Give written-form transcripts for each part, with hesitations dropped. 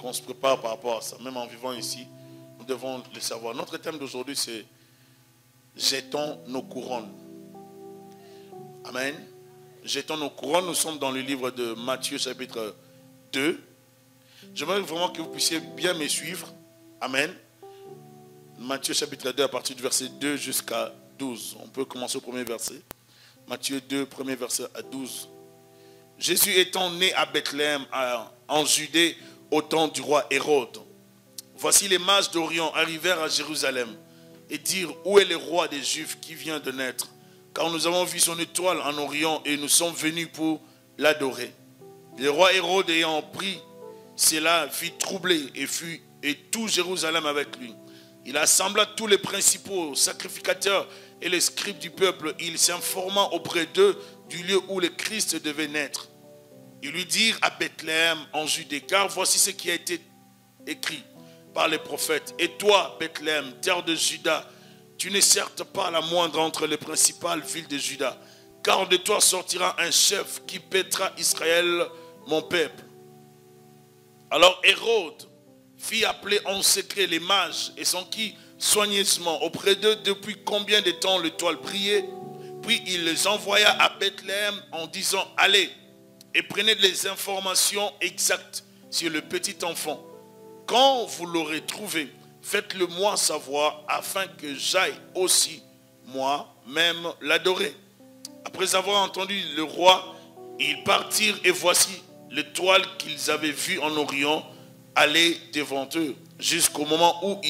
qu'on se prépare par rapport à ça. Même en vivant ici, nous devons le savoir. Notre thème d'aujourd'hui, c'est jetons nos couronnes. Amen. Jetons nos couronnes. Nous sommes dans le livre de Matthieu chapitre 2. J'aimerais vraiment que vous puissiez bien me suivre. Amen. Matthieu chapitre 2 à partir du verset 2 jusqu'à 12. On peut commencer au premier verset. Matthieu 2, premier verset à 12. Jésus étant né à Bethléem, en Judée, au temps du roi Hérode. Voici les mages d'Orient arrivèrent à Jérusalem et dirent, où est le roi des Juifs qui vient de naître? Car nous avons vu son étoile en Orient et nous sommes venus pour l'adorer. Le roi Hérode ayant pris cela fut troublé et tout Jérusalem avec lui. Il assembla tous les principaux sacrificateurs et les scribes du peuple. Il s'informa auprès d'eux du lieu où le Christ devait naître. Ils lui dirent à Bethléem en Judée, car voici ce qui a été écrit par les prophètes. Et toi, Bethléem, terre de Juda, tu n'es certes pas la moindre entre les principales villes de Juda, car de toi sortira un chef qui paîtra Israël, mon peuple. Alors Hérode fit appeler en secret les mages et s'enquit soigneusement auprès d'eux depuis combien de temps l'étoile brillait. Puis il les envoya à Bethléem en disant, allez et prenez les informations exactes sur le petit enfant. Quand vous l'aurez trouvé, faites-le moi savoir afin que j'aille aussi moi-même l'adorer. Après avoir entendu le roi, ils partirent et voici l'étoile qu'ils avaient vue en Orient aller devant eux jusqu'au moment où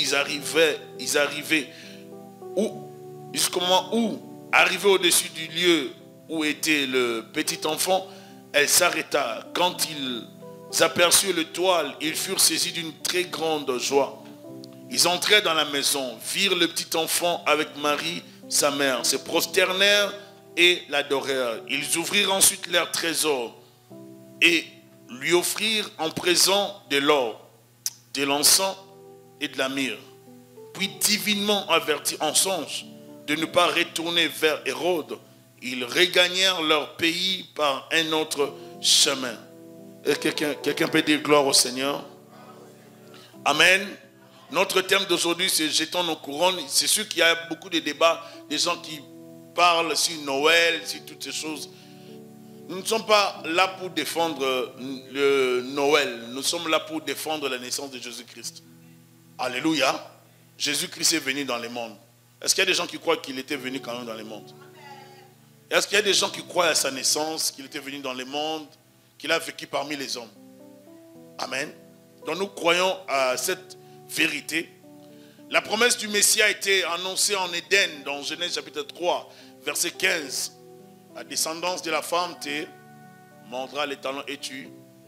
arrivé au-dessus du lieu où était le petit enfant, elle s'arrêta. Quand ils aperçurent l'étoile, ils furent saisis d'une très grande joie. Ils entrèrent dans la maison, virent le petit enfant avec Marie, sa mère, se prosternèrent et l'adorèrent. Ils ouvrirent ensuite leur trésor et lui offrirent en présent de l'or, de l'encens et de la myrrhe. Puis divinement avertis en songe de ne pas retourner vers Hérode, ils regagnèrent leur pays par un autre chemin. Et quelqu'un peut dire gloire au Seigneur? Amen. Notre thème d'aujourd'hui, c'est jetons nos couronnes. C'est sûr qu'il y a beaucoup de débats, des gens qui parlent sur Noël, sur toutes ces choses. Nous ne sommes pas là pour défendre le Noël. Nous sommes là pour défendre la naissance de Jésus-Christ. Alléluia. Jésus-Christ est venu dans le monde. Est-ce qu'il y a des gens qui croient qu'il était venu quand même dans le monde? Est-ce qu'il y a des gens qui croient à sa naissance, qu'il était venu dans le monde, qu'il a vécu parmi les hommes? Amen. Donc nous croyons à cette vérité. La promesse du Messie a été annoncée en Éden dans Genèse chapitre 3, verset 15. La descendance de la femme te mordra les talons et tu.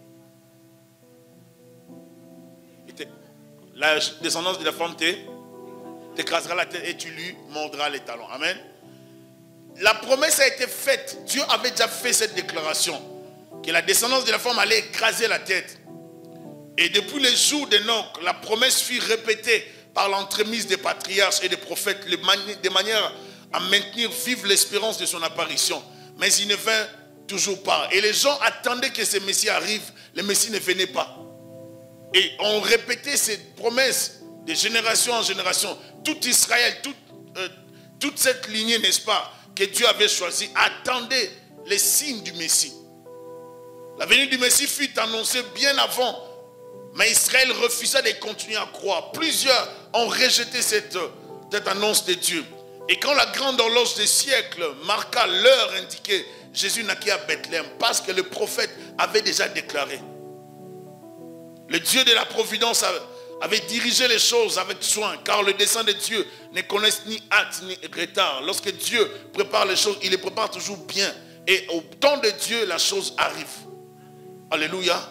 La descendance de la femme t'écrasera la tête et tu lui mordras les talons. Amen. La promesse a été faite. Dieu avait déjà fait cette déclaration. Que la descendance de la femme allait écraser la tête. Et depuis les jours d'Enoch, la promesse fut répétée par l'entremise des patriarches et des prophètes de manière à maintenir vive l'espérance de son apparition. Mais il ne vint toujours pas. Et les gens attendaient que ce Messie arrive. Le Messie ne venait pas. Et on répétait cette promesse de génération en génération. Tout Israël, toute cette lignée, n'est-ce pas, que Dieu avait choisi, attendait les signes du Messie. La venue du Messie fut annoncée bien avant. Mais Israël refusa de continuer à croire. Plusieurs ont rejeté cette annonce de Dieu. Et quand la grande horloge des siècles marqua l'heure indiquée, Jésus naquit à Bethléem parce que le prophète avait déjà déclaré. Le Dieu de la providence avait dirigé les choses avec soin, car le dessein de Dieu ne connaît ni hâte ni retard. Lorsque Dieu prépare les choses, il les prépare toujours bien. Et au temps de Dieu, la chose arrive. Alléluia.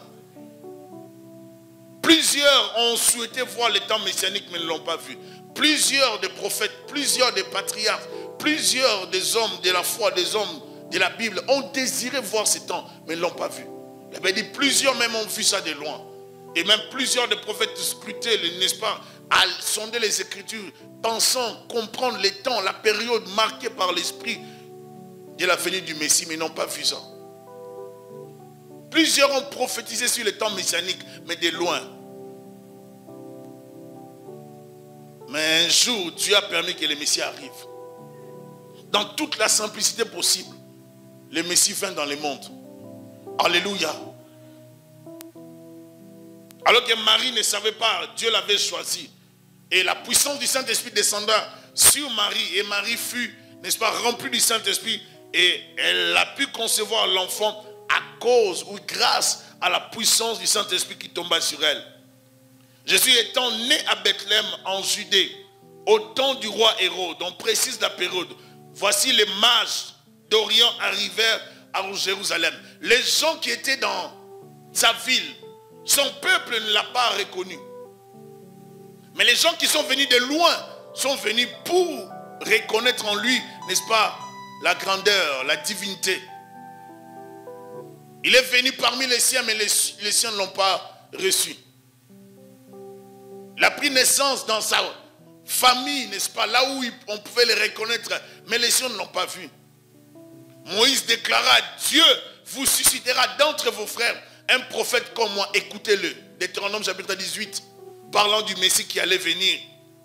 Plusieurs ont souhaité voir le temps messianique, mais ne l'ont pas vu. Plusieurs des prophètes, plusieurs des patriarches, plusieurs des hommes de la foi, des hommes de la Bible ont désiré voir ce temps, mais ne l'ont pas vu. Il avait dit, plusieurs même ont vu ça de loin. Et même plusieurs des prophètes scrutaient, n'est-ce pas, à sonder les Écritures, pensant comprendre les temps, la période marquée par l'esprit de la venue du Messie, mais n'ont pas vu ça. Plusieurs ont prophétisé sur le temps messianique, mais de loin. Mais un jour, Dieu a permis que le Messie arrive. Dans toute la simplicité possible, le Messie vint dans le monde. Alléluia. Alors que Marie ne savait pas, Dieu l'avait choisi. Et la puissance du Saint-Esprit descendra sur Marie. Et Marie fut, n'est-ce pas, remplie du Saint-Esprit. Et elle a pu concevoir l'enfant à cause ou grâce à la puissance du Saint-Esprit qui tomba sur elle. Jésus étant né à Bethléem en Judée, au temps du roi Hérode, on précise la période. Voici les mages d'Orient arrivèrent à Jérusalem. Les gens qui étaient dans sa ville, son peuple ne l'a pas reconnu. Mais les gens qui sont venus de loin sont venus pour reconnaître en lui, n'est-ce pas, la grandeur, la divinité. Il est venu parmi les siens, mais les siens ne l'ont pas reçu. Il a pris naissance dans sa famille, n'est-ce pas, là où on pouvait le reconnaître, mais les siens ne l'ont pas vu. Moïse déclara, Dieu vous suscitera d'entre vos frères un prophète comme moi, écoutez-le. Deutéronome chapitre 18, parlant du Messie qui allait venir.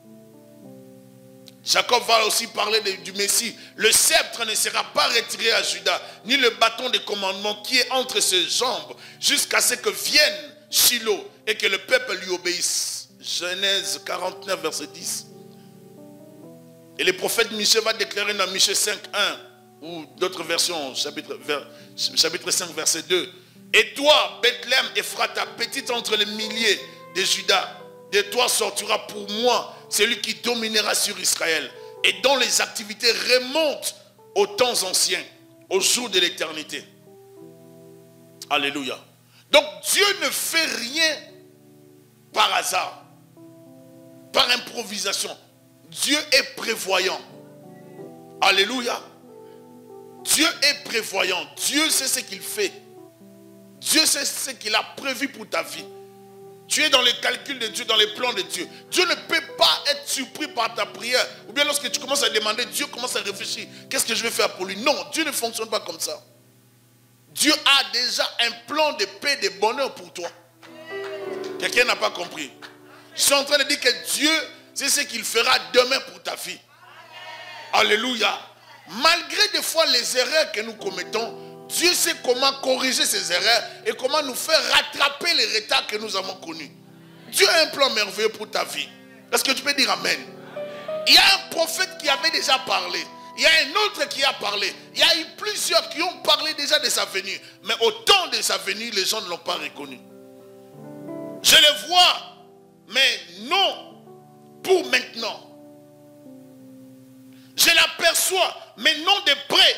Jacob va aussi parler du Messie. Le sceptre ne sera pas retiré à Juda, ni le bâton de commandement qui est entre ses jambes, jusqu'à ce que vienne Shiloh et que le peuple lui obéisse. Genèse 49, verset 10. Et le prophète Michée va déclarer dans Michée 5, 1, ou d'autres versions, chapitre 5, verset 2. Et toi, Bethléem, Ephrata, petite entre les milliers de Juda, de toi sortira pour moi celui qui dominera sur Israël et dont les activités remontent aux temps anciens, aux jours de l'éternité. Alléluia. Donc Dieu ne fait rien par hasard, par improvisation. Dieu est prévoyant. Alléluia. Dieu est prévoyant. Dieu sait ce qu'il fait. Dieu sait ce qu'il a prévu pour ta vie. Tu es dans les calculs de Dieu, dans les plans de Dieu. Dieu ne peut pas être surpris par ta prière. Ou bien lorsque tu commences à demander, Dieu commence à réfléchir. Qu'est-ce que je vais faire pour lui? Non, Dieu ne fonctionne pas comme ça. Dieu a déjà un plan de paix, de bonheur pour toi. Quelqu'un n'a pas compris. Je suis en train de dire que Dieu, c'est ce qu'il fera demain pour ta vie. Alléluia. Malgré des fois les erreurs que nous commettons, Dieu sait comment corriger ces erreurs et comment nous faire rattraper les retards que nous avons connus. Dieu a un plan merveilleux pour ta vie. Est-ce que tu peux dire amen? Il y a un prophète qui avait déjà parlé. Il y a un autre qui a parlé. Il y a eu plusieurs qui ont parlé déjà de sa venue. Mais au temps de sa venue, les gens ne l'ont pas reconnu. Je le vois, mais non pour maintenant. Je l'aperçois, mais non de près.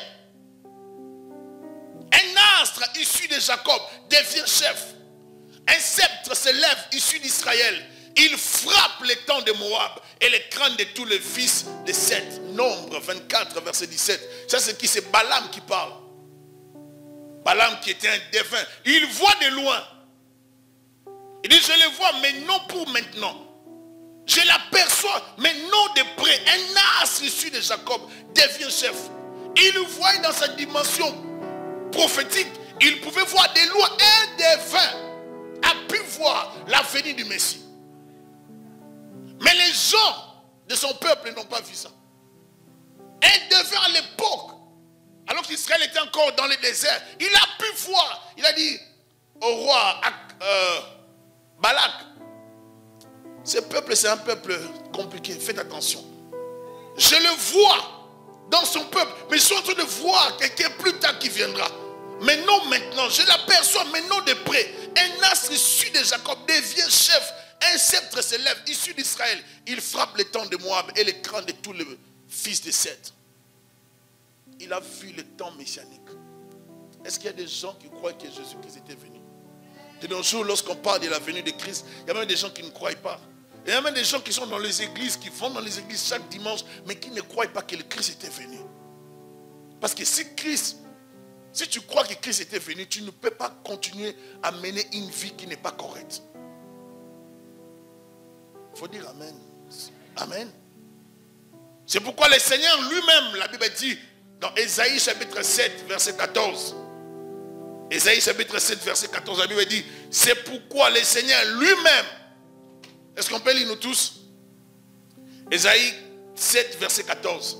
Un astre issu de Jacob devient chef. Un sceptre se lève issu d'Israël. Il frappe les tents de Moab et les crânes de tous les fils de Seth. Nombre 24, verset 17. Ça, c'est Balaam qui parle. Balaam qui était un devin. Il voit de loin. Il dit, je le vois, mais non pour maintenant. Je l'aperçois, mais non de près. Un astre issu de Jacob devient chef. Il voit dans sa dimension prophétique. Il pouvait voir de loin. Un devin a pu voir la venue du Messie. Mais les gens de son peuple n'ont pas vu ça. Un devin à l'époque, alors qu'Israël était encore dans le désert, il a pu voir. Il a dit au roi Balak, ce peuple c'est un peuple compliqué, faites attention. Je le vois dans son peuple, mais je suis en train de voir quelqu'un plus tard qui viendra. Mais non maintenant, je l'aperçois, mais non de près. Un astre issu de Jacob devient chef. Un sceptre se lève, issu d'Israël. Il frappe les tents de Moab et les crânes de tous les fils de Seth. Il a vu le temps messianique. Est-ce qu'il y a des gens qui croient que Jésus-Christ était venu? De nos jours, lorsqu'on parle de la venue de Christ, il y a même des gens qui ne croient pas. Il y a même des gens qui sont dans les églises, qui vont dans les églises chaque dimanche, mais qui ne croient pas que le Christ était venu. Parce que si tu crois que Christ était venu, tu ne peux pas continuer à mener une vie qui n'est pas correcte. Il faut dire amen. Amen. C'est pourquoi le Seigneur lui-même, la Bible dit, dans Ésaïe chapitre 7, verset 14. Ésaïe chapitre 7, verset 14, la Bible dit, c'est pourquoi le Seigneur lui-même, est-ce qu'on peut lire nous tous? Ésaïe 7, verset 14.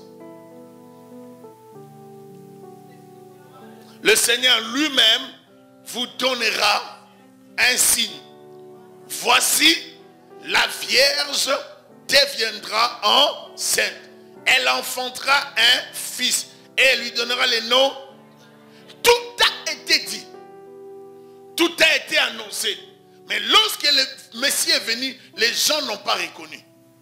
Le Seigneur lui-même vous donnera un signe. Voici, la Vierge deviendra enceinte. Elle enfantera un fils et elle lui donnera les noms. Tout a été dit. Tout a été annoncé. Mais lorsque le Messie est venu, les gens n'ont pas reconnu.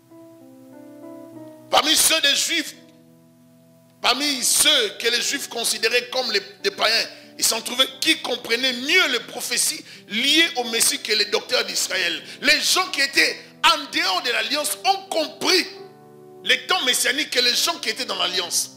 Parmi ceux des Juifs, parmi ceux que les Juifs considéraient comme des païens, ils s'en trouvaient qui comprenaient mieux les prophéties liées au Messie que les docteurs d'Israël. Les gens qui étaient en dehors de l'alliance ont compris les temps messianiques que les gens qui étaient dans l'alliance.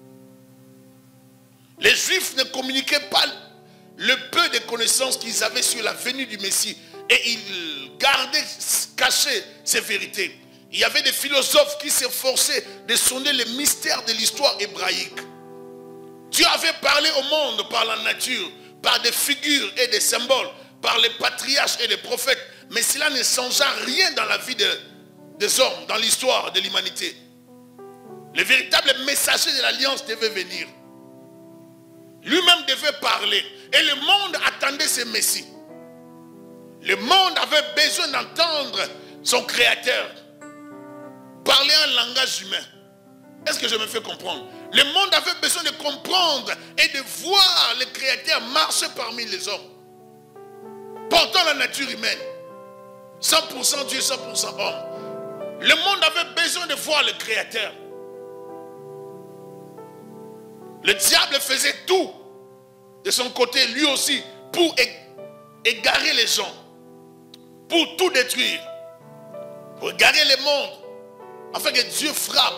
Les Juifs ne communiquaient pas le peu de connaissances qu'ils avaient sur la venue du Messie. Et ils gardaient cachées ces vérités. Il y avait des philosophes qui s'efforçaient de sonder les mystères de l'histoire hébraïque. Dieu avait parlé au monde par la nature, par des figures et des symboles, par les patriarches et les prophètes. Mais cela ne changea rien dans la vie des hommes, dans l'histoire de l'humanité. Le véritable messager de l'alliance devait venir. Lui-même devait parler. Et le monde attendait ce Messie. Le monde avait besoin d'entendre son Créateur parler un langage humain. Est-ce que je me fais comprendre? Le monde avait besoin de comprendre et de voir le Créateur marcher parmi les hommes, portant la nature humaine. 100% Dieu, 100% homme. Le monde avait besoin de voir le Créateur. Le diable faisait tout de son côté, lui aussi, pour égarer les gens, pour tout détruire, pour égarer le monde, afin que Dieu frappe.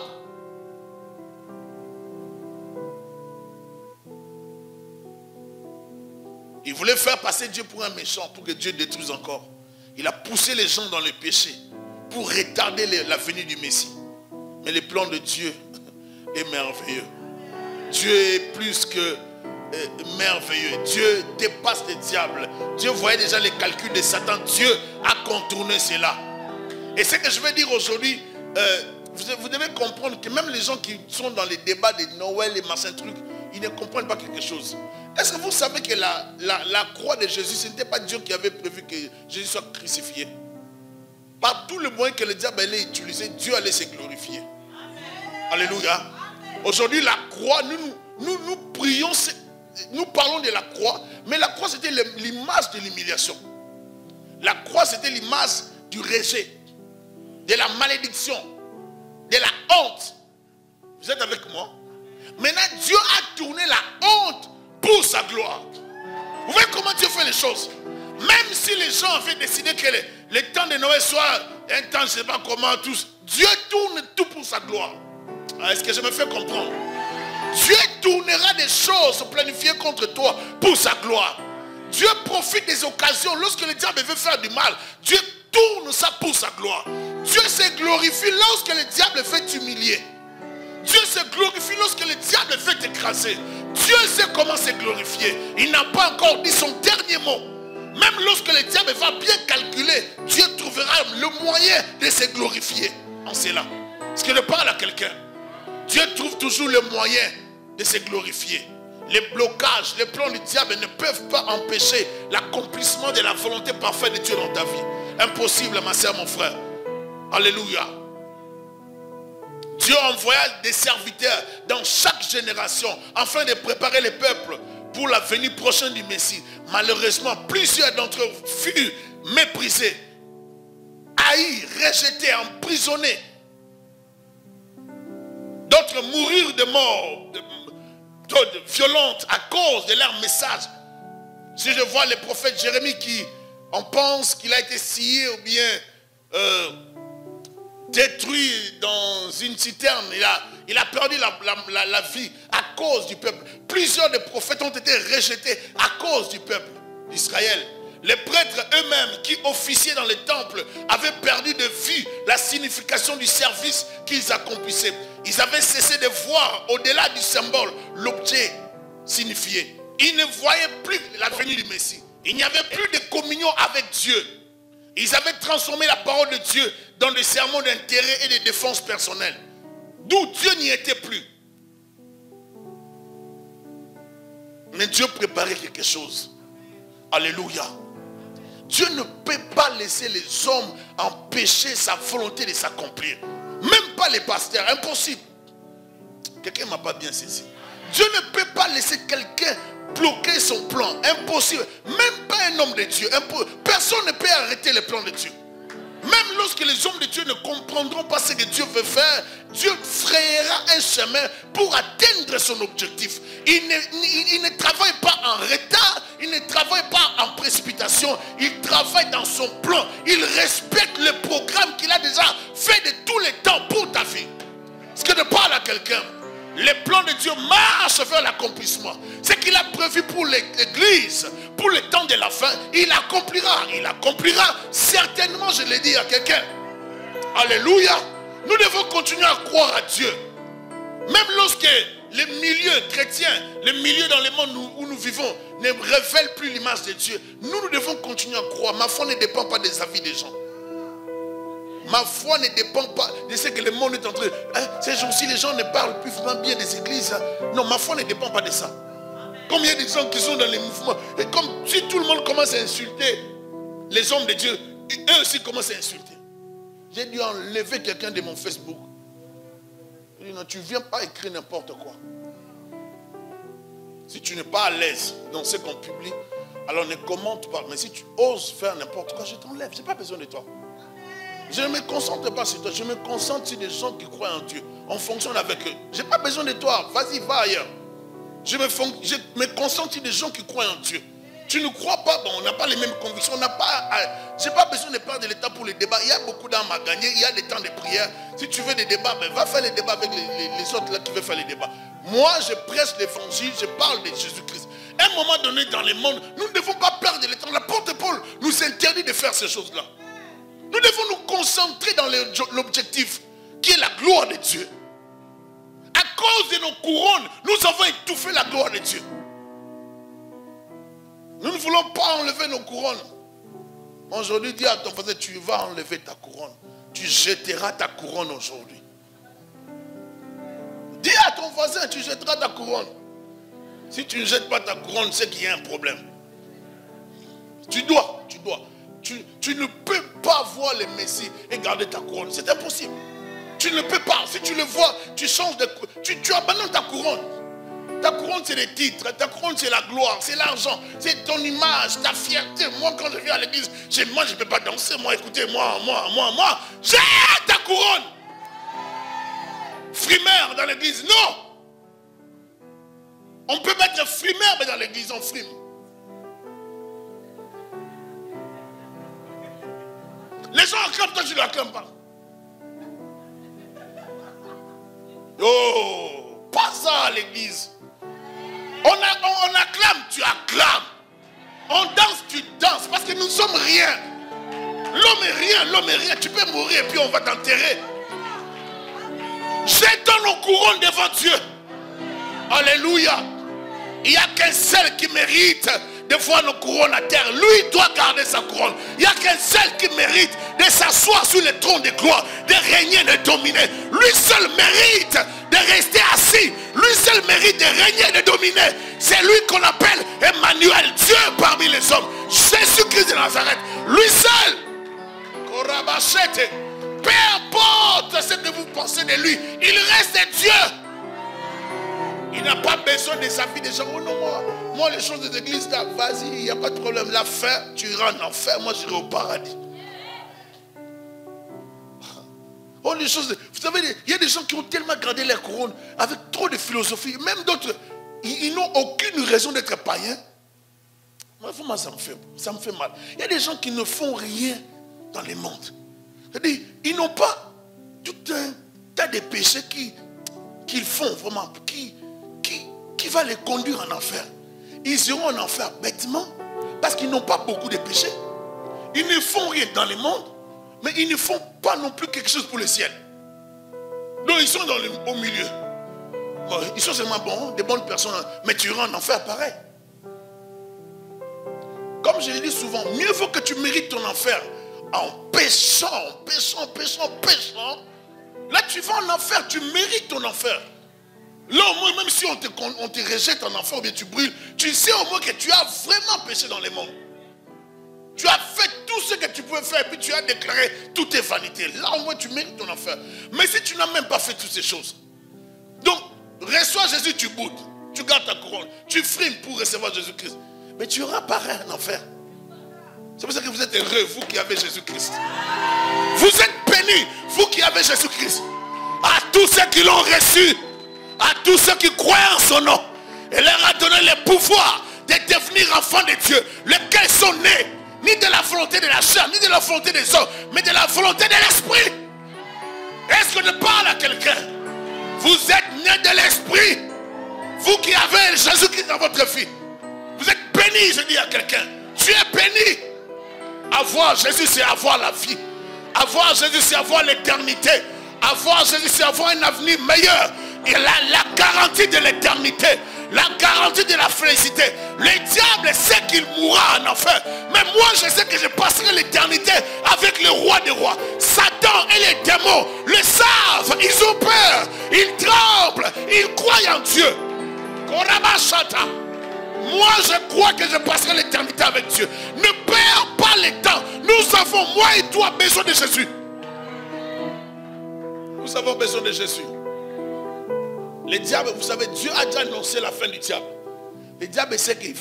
Il voulait faire passer Dieu pour un méchant, pour que Dieu détruise encore. Il a poussé les gens dans le péché, pour retarder la venue du Messie. Mais le plan de Dieu est merveilleux. Dieu est plus que merveilleux. Dieu dépasse le diable. Dieu voyait déjà les calculs de Satan. Dieu a contourné cela. Et ce que je vais dire aujourd'hui, vous devez comprendre que même les gens qui sont dans les débats de Noël et machin truc, ils ne comprennent pas quelque chose. Est-ce que vous savez que la croix de Jésus, ce n'était pas Dieu qui avait prévu que Jésus soit crucifié? Par tout le moyen que le diable allait utiliser, Dieu allait se glorifier. Alléluia. Aujourd'hui, la croix, nous prions, nous parlons de la croix, mais la croix c'était l'image de l'humiliation. La croix c'était l'image du rejet, de la malédiction, de la honte. Vous êtes avec moi? Maintenant, Dieu a tourné la honte pour sa gloire. Vous voyez comment Dieu fait les choses? Même si les gens avaient décidé que le temps de Noël soit un temps, je ne sais pas comment, tous, Dieu tourne tout pour sa gloire. Est-ce que je me fais comprendre? Dieu tournera des choses planifiées contre toi pour sa gloire. Dieu profite des occasions. Lorsque le diable veut faire du mal, Dieu tourne ça pour sa gloire. Dieu se glorifie lorsque le diable veut t'humilier. Dieu se glorifie lorsque le diable veut t'écraser. Dieu sait comment se glorifier. Il n'a pas encore dit son dernier mot. Même lorsque le diable va bien calculer, Dieu trouvera le moyen de se glorifier en cela. Est-ce que je parle à quelqu'un? Dieu trouve toujours le moyen de se glorifier. Les blocages, les plans du diable ne peuvent pas empêcher l'accomplissement de la volonté parfaite de Dieu dans ta vie. Impossible, ma soeur, mon frère. Alléluia. Dieu envoya des serviteurs dans chaque génération afin de préparer les peuples pour la venue prochaine du Messie. Malheureusement, plusieurs d'entre eux furent méprisés, haïs, rejetés, emprisonnés. D'autres mourirent de mort violente à cause de leur message. Si je vois le prophète Jérémie on pense qu'il a été scié ou bien détruit dans une citerne. Il a perdu la vie à cause du peuple. Plusieurs des prophètes ont été rejetés à cause du peuple d'Israël. Les prêtres eux-mêmes qui officiaient dans les temples avaient perdu de vue la signification du service qu'ils accomplissaient. Ils avaient cessé de voir au-delà du symbole l'objet signifié. Ils ne voyaient plus la venue du Messie. Il n'y avait plus de communion avec Dieu. Ils avaient transformé la parole de Dieu dans des sermons d'intérêt et de défense personnelle. D'où Dieu n'y était plus. Mais Dieu préparait quelque chose. Alléluia. Dieu ne peut pas laisser les hommes empêcher sa volonté de s'accomplir. Même pas les pasteurs. Impossible. Quelqu'un ne m'a pas bien saisi. Dieu ne peut pas laisser quelqu'un bloquer son plan. Impossible. Même pas un homme de Dieu. Personne ne peut arrêter les plans de Dieu. Même lorsque les hommes de Dieu ne comprendront pas ce que Dieu veut faire, Dieu frayera un chemin pour atteindre son objectif. Il ne travaille pas en retard, il ne travaille pas en précipitation, il travaille dans son plan. Il respecte le programme qu'il a déjà fait de tous les temps pour ta vie. Est-ce que je parle à quelqu'un? Les plans de Dieu marchent vers l'accomplissement. Ce qu'il a prévu pour l'église, pour le temps de la fin, il accomplira. Il accomplira certainement, je l'ai dit à quelqu'un. Alléluia. Nous devons continuer à croire à Dieu. Même lorsque les milieux chrétiens, les milieux dans le monde où nous vivons ne révèlent plus l'image de Dieu, nous devons continuer à croire. Ma foi ne dépend pas des avis des gens. Ma foi ne dépend pas de ce que le monde est en train de... Ces jours-ci, les gens ne parlent plus vraiment bien des églises. Non, ma foi ne dépend pas de ça. Comme il y a des gens qui sont dans les mouvements. Et comme si tout le monde commence à insulter les hommes de Dieu, eux aussi commencent à insulter. J'ai dû enlever quelqu'un de mon Facebook. Il dit non, tu ne viens pas écrire n'importe quoi. Si tu n'es pas à l'aise dans ce qu'on publie, alors ne commente pas. Mais si tu oses faire n'importe quoi, je t'enlève. Je n'ai pas besoin de toi. Je ne me concentre pas sur toi, je me concentre sur des gens qui croient en Dieu. On fonctionne avec eux. Je n'ai pas besoin de toi, vas-y, va ailleurs. Je me concentre sur des gens qui croient en Dieu. Tu ne crois pas, bon, on n'a pas les mêmes convictions. Je n'ai pas besoin de perdre de l'état pour les débats. Il y a beaucoup d'âmes à gagner, il y a des temps de prière. Si tu veux des débats, ben, va faire les débats avec les autres là qui veulent faire les débats. Moi, je prêche l'évangile, je parle de Jésus-Christ. À un moment donné dans le monde, nous ne devons pas perdre de l'état. L'apôtre Paul nous interdit de faire ces choses-là. Nous devons nous concentrer dans l'objectif qui est la gloire de Dieu. À cause de nos couronnes, nous avons étouffé la gloire de Dieu. Nous ne voulons pas enlever nos couronnes. Aujourd'hui, dis à ton voisin, tu vas enlever ta couronne. Tu jetteras ta couronne aujourd'hui. Dis à ton voisin, tu jetteras ta couronne. Si tu ne jettes pas ta couronne, c'est qu'il y a un problème. Tu dois. Tu ne peux pas voir le Messie et garder ta couronne. C'est impossible. Tu ne peux pas. Si tu le vois, tu changes de... Tu abandonnes ta couronne. Ta couronne, c'est les titres. Ta couronne, c'est la gloire. C'est l'argent. C'est ton image, ta fierté. Moi, quand je viens à l'église, moi, je ne peux pas danser. Moi, écoutez, moi. J'ai ta couronne. Frimeur dans l'église. Non. On peut mettre frimeur, mais dans l'église, on frime. Les gens acclament, toi tu ne l'acclames pas. Oh, pas ça à l'église. On acclame, tu acclames. On danse, tu danses. Parce que nous sommes rien. L'homme est rien. Tu peux mourir et puis on va t'enterrer. Jetons nos couronnes devant Dieu. Alléluia. Il n'y a qu'un seul qui mérite de voir nos couronnes à terre. Lui doit garder sa couronne. Il n'y a qu'un seul qui mérite de s'asseoir sur le trône de gloire, de régner, de dominer. Lui seul mérite de rester assis. Lui seul mérite de régner, de dominer. C'est lui qu'on appelle Emmanuel, Dieu parmi les hommes. Jésus-Christ de Nazareth. Lui seul. Peu importe ce que vous pensez de lui, il reste Dieu. Il n'a pas besoin des avis des gens. Oh non, moi les choses de l'église, vas-y, il n'y a pas de problème. La fin, tu iras en enfer, moi j'irai au paradis. Oh, les choses vous savez, il y a des gens qui ont tellement gardé leur couronne avec trop de philosophie. Même d'autres, ils n'ont aucune raison d'être païens. Moi, ça me fait mal. Il y a des gens qui ne font rien dans le monde. C'est-à-dire, ils n'ont pas tout un tas de péchés qu'ils font vraiment, qui va les conduire en enfer. Ils iront en enfer bêtement parce qu'ils n'ont pas beaucoup de péchés. Ils ne font rien dans le monde, mais ils ne font pas non plus quelque chose pour le ciel. Donc ils sont au milieu. Bon, ils sont seulement bons, des bonnes personnes, mais tu iras en enfer pareil. Comme je le dis souvent, mieux vaut que tu mérites ton enfer en péchant, là tu vas en enfer, tu mérites ton enfer. Là au moins, même si on te rejette en enfer ou bien tu brûles, tu sais au moins que tu as vraiment péché dans les mondes. Tu as fait tout ce que tu pouvais faire et puis tu as déclaré toutes tes vanités. Là au moins tu mérites ton enfer. Mais si tu n'as même pas fait toutes ces choses, donc reçois Jésus, tu boudes, tu gardes ta couronne, tu frimes pour recevoir Jésus-Christ, mais tu auras pareil en enfer. C'est pour ça que vous êtes heureux, vous qui avez Jésus-Christ. Vous êtes bénis, vous qui avez Jésus-Christ. À tous ceux qui l'ont reçu, à tous ceux qui croient en son nom, et leur a donné le pouvoir de devenir enfants de Dieu, lesquels sont nés, ni de la volonté de la chair, ni de la volonté des hommes, mais de la volonté de l'esprit. Est-ce que je parle à quelqu'un? Vous êtes nés de l'esprit. Vous qui avez Jésus-Christ dans votre vie, vous êtes bénis, je dis à quelqu'un. Tu es béni. Avoir Jésus, c'est avoir la vie. Avoir Jésus, c'est avoir l'éternité. Avoir Jésus, c'est avoir un avenir meilleur. Et la garantie de l'éternité, la garantie de la félicité. Le diable sait qu'il mourra en enfer. Mais moi, je sais que je passerai l'éternité avec le roi des rois. Satan et les démons le savent. Ils ont peur. Ils tremblent. Ils croient en Dieu. Moi, je crois que je passerai l'éternité avec Dieu. Ne perds pas le temps. Nous avons, moi et toi, besoin de Jésus. Nous avons besoin de Jésus. Le diable, vous savez, Dieu a déjà annoncé la fin du diable. Le diable sait qu'il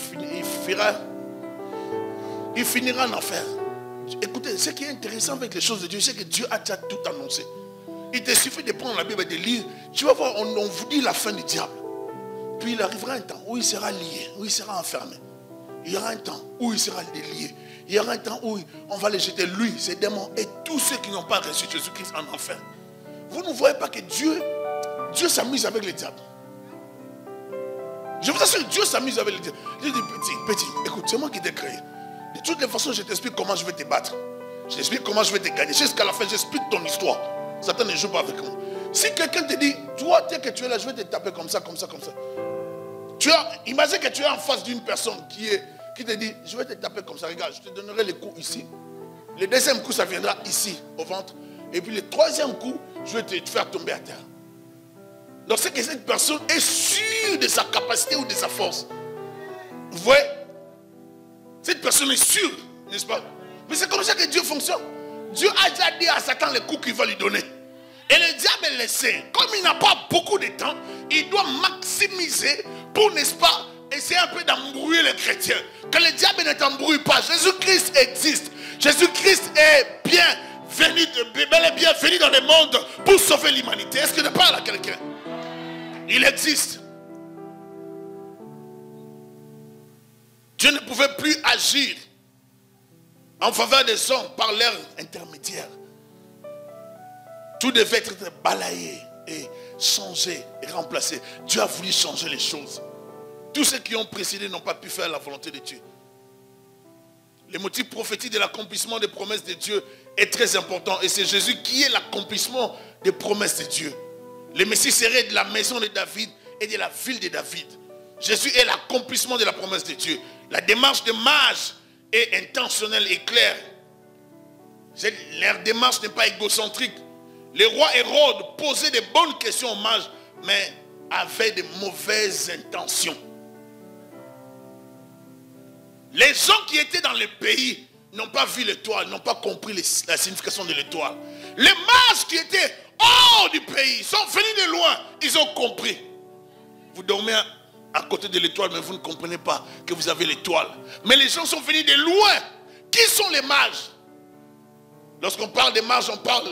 finira en enfer. Écoutez, ce qui est intéressant avec les choses de Dieu, c'est que Dieu a déjà tout annoncé. Il te suffit de prendre la Bible et de lire. Tu vas voir, on vous dit la fin du diable. Puis il arrivera un temps où il sera lié, où il sera enfermé. Il y aura un temps où il sera lié. Il y aura un temps où on va les jeter, lui, ses démons et tous ceux qui n'ont pas reçu Jésus-Christ en enfer. Vous ne voyez pas que Dieu s'amuse avec les diables. Je vous assure, Dieu s'amuse avec les diables. Je dis, petit, écoute, c'est moi qui t'ai créé. De toutes les façons, je t'explique comment je vais te battre. Je t'explique comment je vais te gagner. Jusqu'à la fin, j'explique ton histoire. Satan ne joue pas avec moi. Si quelqu'un te dit, toi, dès que tu es là, je vais te taper comme ça. Imagine que tu es en face d'une personne qui te dit, je vais te taper comme ça. Regarde, je te donnerai les coups ici. Le deuxième coup, ça viendra ici, au ventre. Et puis le troisième coup, je vais te faire tomber à terre. Donc c'est que cette personne est sûre de sa capacité ou de sa force. Vous voyez? Cette personne est sûre, n'est-ce pas? Mais c'est comme ça que Dieu fonctionne. Dieu a déjà dit à Satan les coups qu'il va lui donner. Et le diable le sait. Comme il n'a pas beaucoup de temps, il doit maximiser pour, n'est-ce pas, essayer un peu d'embrouiller les chrétiens. Que le diable ne t'embrouille pas. Jésus-Christ existe. Jésus-Christ est bel et bien venu dans le monde pour sauver l'humanité. Est-ce que je parle à quelqu'un? Il existe. Dieu ne pouvait plus agir en faveur des hommes par leur intermédiaire. Tout devait être balayé et changé et remplacé. Dieu a voulu changer les choses. Tous ceux qui ont précédé n'ont pas pu faire la volonté de Dieu. Le motif prophétique de l'accomplissement des promesses de Dieu est très important. Et c'est Jésus qui est l'accomplissement des promesses de Dieu. Le Messie serait de la maison de David et de la ville de David. Jésus est l'accomplissement de la promesse de Dieu. La démarche des mages est intentionnelle et claire. Leur démarche n'est pas égocentrique. Le roi Hérode posait de bonnes questions aux mages, mais avait de mauvaises intentions. Les gens qui étaient dans le pays n'ont pas vu l'étoile, n'ont pas compris la signification de l'étoile. Les mages qui étaient hors du pays sont venus de loin, ils ont compris. Vous dormez à côté de l'étoile, mais vous ne comprenez pas que vous avez l'étoile. Mais les gens sont venus de loin. Qui sont les mages? Lorsqu'on parle des mages,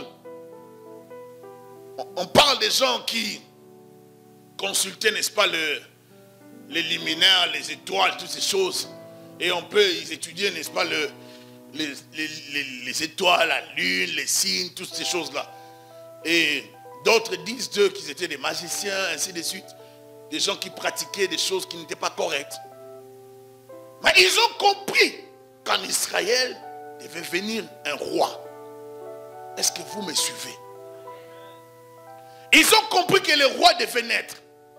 on parle des gens qui consultaient, n'est-ce pas, les luminaires, les étoiles, toutes ces choses. Et on peut étudier, n'est-ce pas, les étoiles, la lune, les signes, toutes ces choses-là. Et d'autres disent d'eux qu'ils étaient des magiciens, ainsi de suite. Des gens qui pratiquaient des choses qui n'étaient pas correctes. Mais ils ont compris qu'en Israël devait venir un roi. Est-ce que vous me suivez? Ils ont compris que le roi devait naître.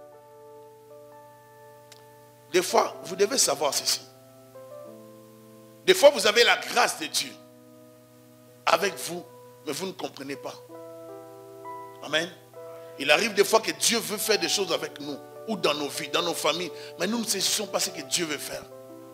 Des fois, vous devez savoir ceci. Des fois, vous avez la grâce de Dieu. avec vous, mais vous ne comprenez pas. Amen. Il arrive des fois que Dieu veut faire des choses avec nous, ou dans nos vies, dans nos familles, mais nous ne saisissons pas ce que Dieu veut faire.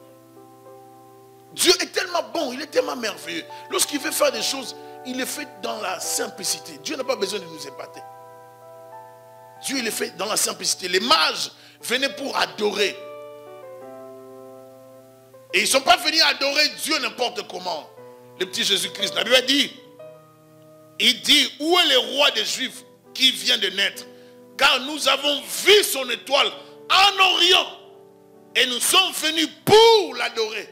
Dieu est tellement bon, il est tellement merveilleux. Lorsqu'il veut faire des choses, il les fait dans la simplicité. Dieu n'a pas besoin de nous épater. Dieu, il les fait dans la simplicité. Les mages venaient pour adorer. Et ils ne sont pas venus adorer Dieu n'importe comment. Le petit Jésus-Christ, la Bible dit, il dit, où est le roi des Juifs qui vient de naître? Car nous avons vu son étoile en Orient et nous sommes venus pour l'adorer.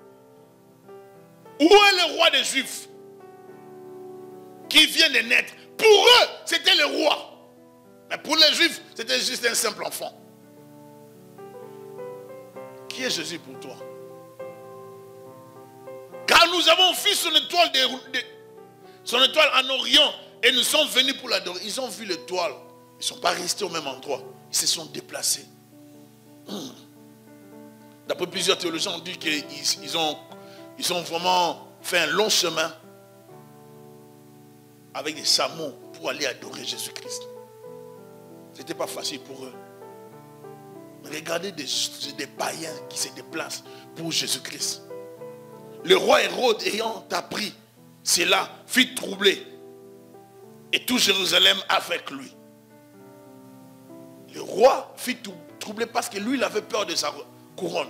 Où est le roi des Juifs qui vient de naître? Pour eux, c'était le roi. Mais pour les Juifs, c'était juste un simple enfant. Qui est Jésus pour toi? Car nous avons vu son étoile, son étoile en Orient et nous sommes venus pour l'adorer. Ils ont vu l'étoile. Ils ne sont pas restés au même endroit. Ils se sont déplacés. D'après plusieurs théologiens, on dit qu'ils ont vraiment fait un long chemin avec des samots pour aller adorer Jésus-Christ. Ce n'était pas facile pour eux. Regardez des païens qui se déplacent pour Jésus-Christ. Le roi Hérode ayant appris cela fit troubler. Et tout Jérusalem avec lui. Le roi fit troubler parce que lui, il avait peur de sa couronne.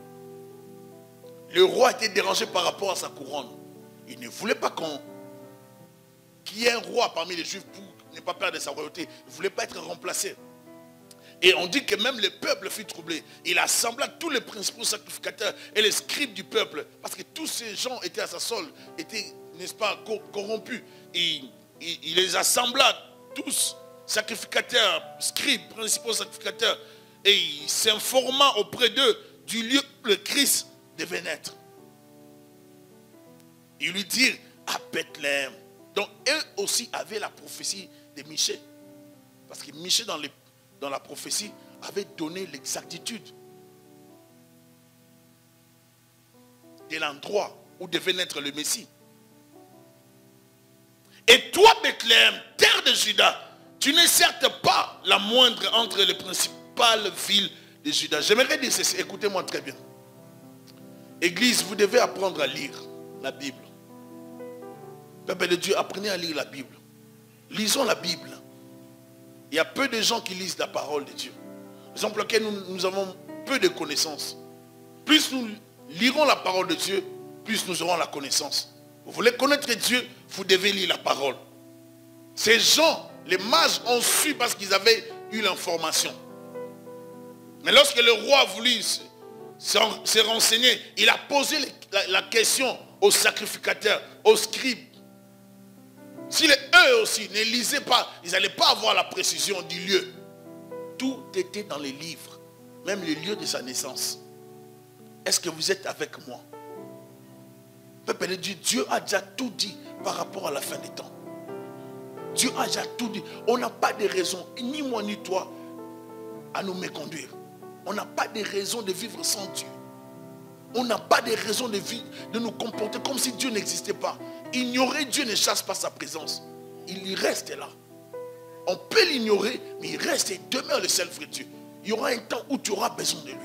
Le roi était dérangé par rapport à sa couronne. Il ne voulait pas qu'il y ait un roi parmi les Juifs pour ne pas perdre sa royauté. Il ne voulait pas être remplacé. Et on dit que même le peuple fut troublé. Il assembla tous les principaux sacrificateurs et les scribes du peuple. Parce que tous ces gens étaient à sa solde, étaient, n'est-ce pas, corrompus. Et il les assembla tous, sacrificateurs, scribes, principaux sacrificateurs. Et il s'informa auprès d'eux du lieu où le Christ devait naître. Ils lui dirent à Bethléem. Donc eux aussi avaient la prophétie de Michée. Parce que Michée dans la prophétie avait donné l'exactitude de l'endroit où devait naître le Messie. Et toi, Bethléem, terre de Juda, tu n'es certes pas la moindre entre les principales villes de Juda. J'aimerais dire ceci, écoutez-moi très bien. Église, vous devez apprendre à lire la Bible. Peuple de Dieu, apprenez à lire la Bible. Lisons la Bible. Il y a peu de gens qui lisent la parole de Dieu. Raison pour laquelle nous avons peu de connaissances. Plus nous lirons la parole de Dieu, plus nous aurons la connaissance. Vous voulez connaître Dieu, vous devez lire la parole. Ces gens, les mages ont su parce qu'ils avaient eu l'information. Mais lorsque le roi a voulu se renseigner, il a posé la question aux sacrificateurs, aux scribes. Si eux aussi ne lisaient pas, ils n'allaient pas avoir la précision du lieu. Tout était dans les livres, même le lieu de sa naissance. Est-ce que vous êtes avec moi? Peuple de Dieu, Dieu a déjà tout dit par rapport à la fin des temps. Dieu a déjà tout dit. On n'a pas de raison, ni moi ni toi, à nous méconduire. On n'a pas de raison de vivre sans Dieu. On n'a pas de raison de nous comporter comme si Dieu n'existait pas. Ignorer Dieu ne chasse pas sa présence. Il y reste là. On peut l'ignorer, mais il reste et demeure le seul vrai Dieu. Il y aura un temps où tu auras besoin de lui.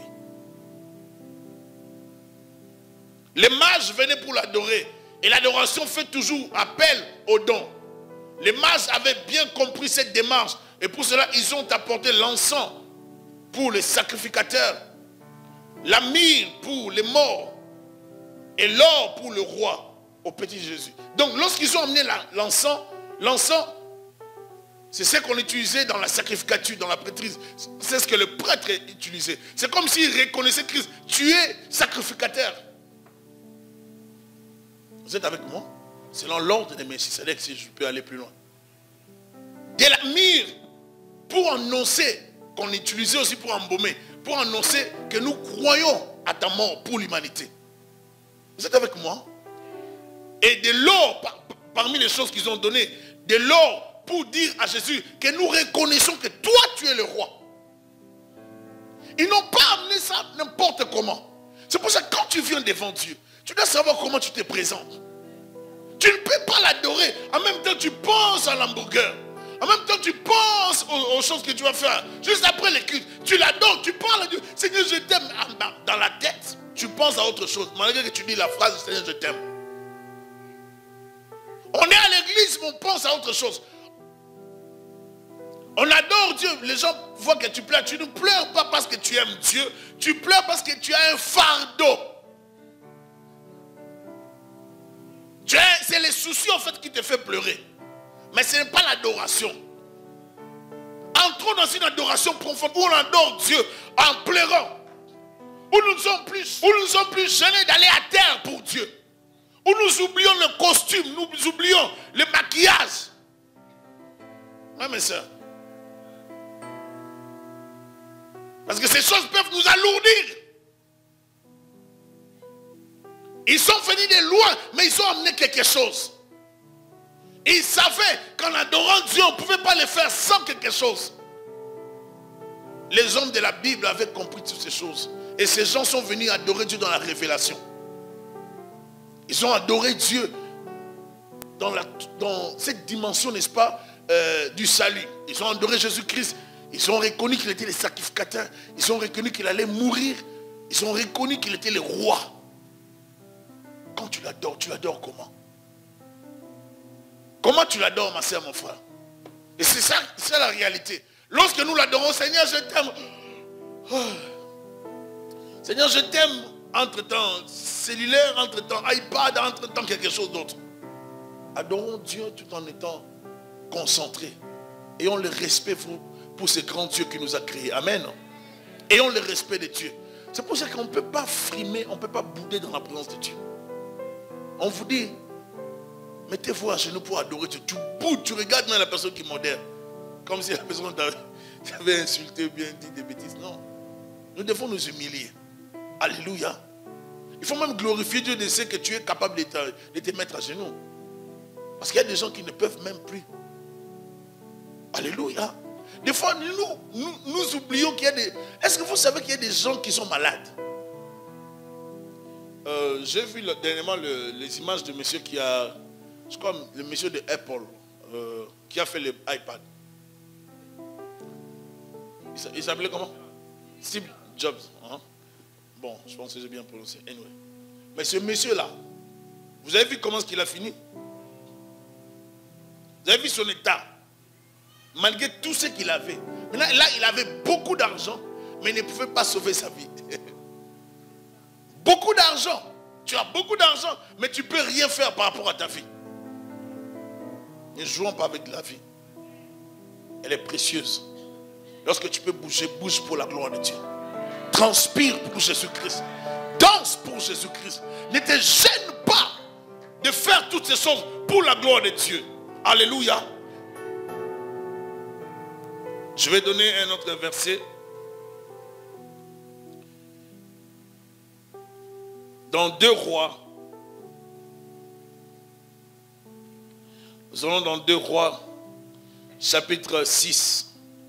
Les mages venaient pour l'adorer. Et l'adoration fait toujours appel aux dons. Les mages avaient bien compris cette démarche. Et pour cela, ils ont apporté l'encens pour les sacrificateurs, la myrrhe pour les morts et l'or pour le roi, au petit Jésus. Donc lorsqu'ils ont amené l'encens, c'est ce qu'on utilisait dans la sacrificature, dans la prêtrise. C'est ce que le prêtre utilisait. C'est comme s'il reconnaissait Christ. Tu es sacrificateur. Vous êtes avec moi? Selon l'ordre de Melchisédek, si je peux aller plus loin. De la myrrhe pour annoncer, qu'on utilisait aussi pour embaumer, pour annoncer que nous croyons à ta mort pour l'humanité. Vous êtes avec moi? Et de l'or, parmi les choses qu'ils ont données, de l'or pour dire à Jésus que nous reconnaissons que toi tu es le roi. Ils n'ont pas amené ça n'importe comment. C'est pour ça que quand tu viens devant Dieu, tu dois savoir comment tu te présentes. Tu ne peux pas l'adorer. En même temps, tu penses à l'hamburger. En même temps, tu penses aux choses que tu vas faire. Juste après les cultes, tu l'adores, tu parles à Dieu. Seigneur, je t'aime. Dans la tête, tu penses à autre chose. Malgré que tu dis la phrase, Seigneur, je t'aime. On est à l'église, mais on pense à autre chose. On adore Dieu. Les gens voient que tu pleures. Tu ne pleures pas parce que tu aimes Dieu. Tu pleures parce que tu as un fardeau. C'est les soucis en fait qui te fait pleurer. Mais ce n'est pas l'adoration. Entrons dans une adoration profonde où on adore Dieu en pleurant. Où nous ne sommes plus gênés d'aller à terre pour Dieu. Où nous oublions le costume, nous oublions le maquillage. Oui, mes soeurs. Parce que ces choses peuvent nous alourdir. Ils sont venus de loin, mais ils ont amené quelque chose. Ils savaient qu'en adorant Dieu, on ne pouvait pas le faire sans quelque chose. Les hommes de la Bible avaient compris toutes ces choses. Et ces gens sont venus adorer Dieu dans la révélation. Ils ont adoré Dieu dans cette dimension, n'est-ce pas, du salut. Ils ont adoré Jésus-Christ. Ils ont reconnu qu'il était le sacrificateur. Ils ont reconnu qu'il allait mourir. Ils ont reconnu qu'il était le roi. Quand tu l'adores comment? Comment tu l'adores, ma soeur, mon frère? Et c'est ça la réalité. Lorsque nous l'adorons, Seigneur, je t'aime. Oh. Seigneur, je t'aime. Entre-temps, cellulaire, entre-temps, iPad, entre-temps, quelque chose d'autre. Adorons Dieu tout en étant concentrés. Ayons le respect pour ce grand Dieu qui nous a créés. Amen. Ayons le respect de Dieu. C'est pour ça qu'on ne peut pas frimer, on ne peut pas bouder dans la présence de Dieu. On vous dit, mettez-vous à genoux pour adorer Dieu. Tu boudes, tu regardes même la personne qui modère. Comme si la personne t'avait insulté ou bien dit des bêtises. Non. Nous devons nous humilier. Alléluia. Il faut même glorifier Dieu de ce que tu es capable de te mettre à genoux. Parce qu'il y a des gens qui ne peuvent même plus. Alléluia. Des fois, nous oublions qu'il y a des... Est-ce que vous savez qu'il y a des gens qui sont malades? J'ai vu dernièrement les images de monsieur qui a... Je crois le monsieur de Apple qui a fait l'iPad. Il s'appelait comment? Steve Jobs. Hein? Bon, je pense que j'ai bien prononcé. Anyway. Mais ce monsieur-là, vous avez vu comment est-ce qu'il a fini? Vous avez vu son état? Malgré tout ce qu'il avait. Maintenant, là, il avait beaucoup d'argent, mais il ne pouvait pas sauver sa vie. Beaucoup d'argent. Tu as beaucoup d'argent, mais tu ne peux rien faire par rapport à ta vie. Ne jouons pas avec la vie. Elle est précieuse. Lorsque tu peux bouger, bouge pour la gloire de Dieu. Transpire pour Jésus-Christ. Danse pour Jésus-Christ. Ne te gêne pas de faire toutes ces choses pour la gloire de Dieu. Alléluia. Je vais donner un autre verset. Dans 2 Rois. Nous allons dans 2 Rois, chapitre 6.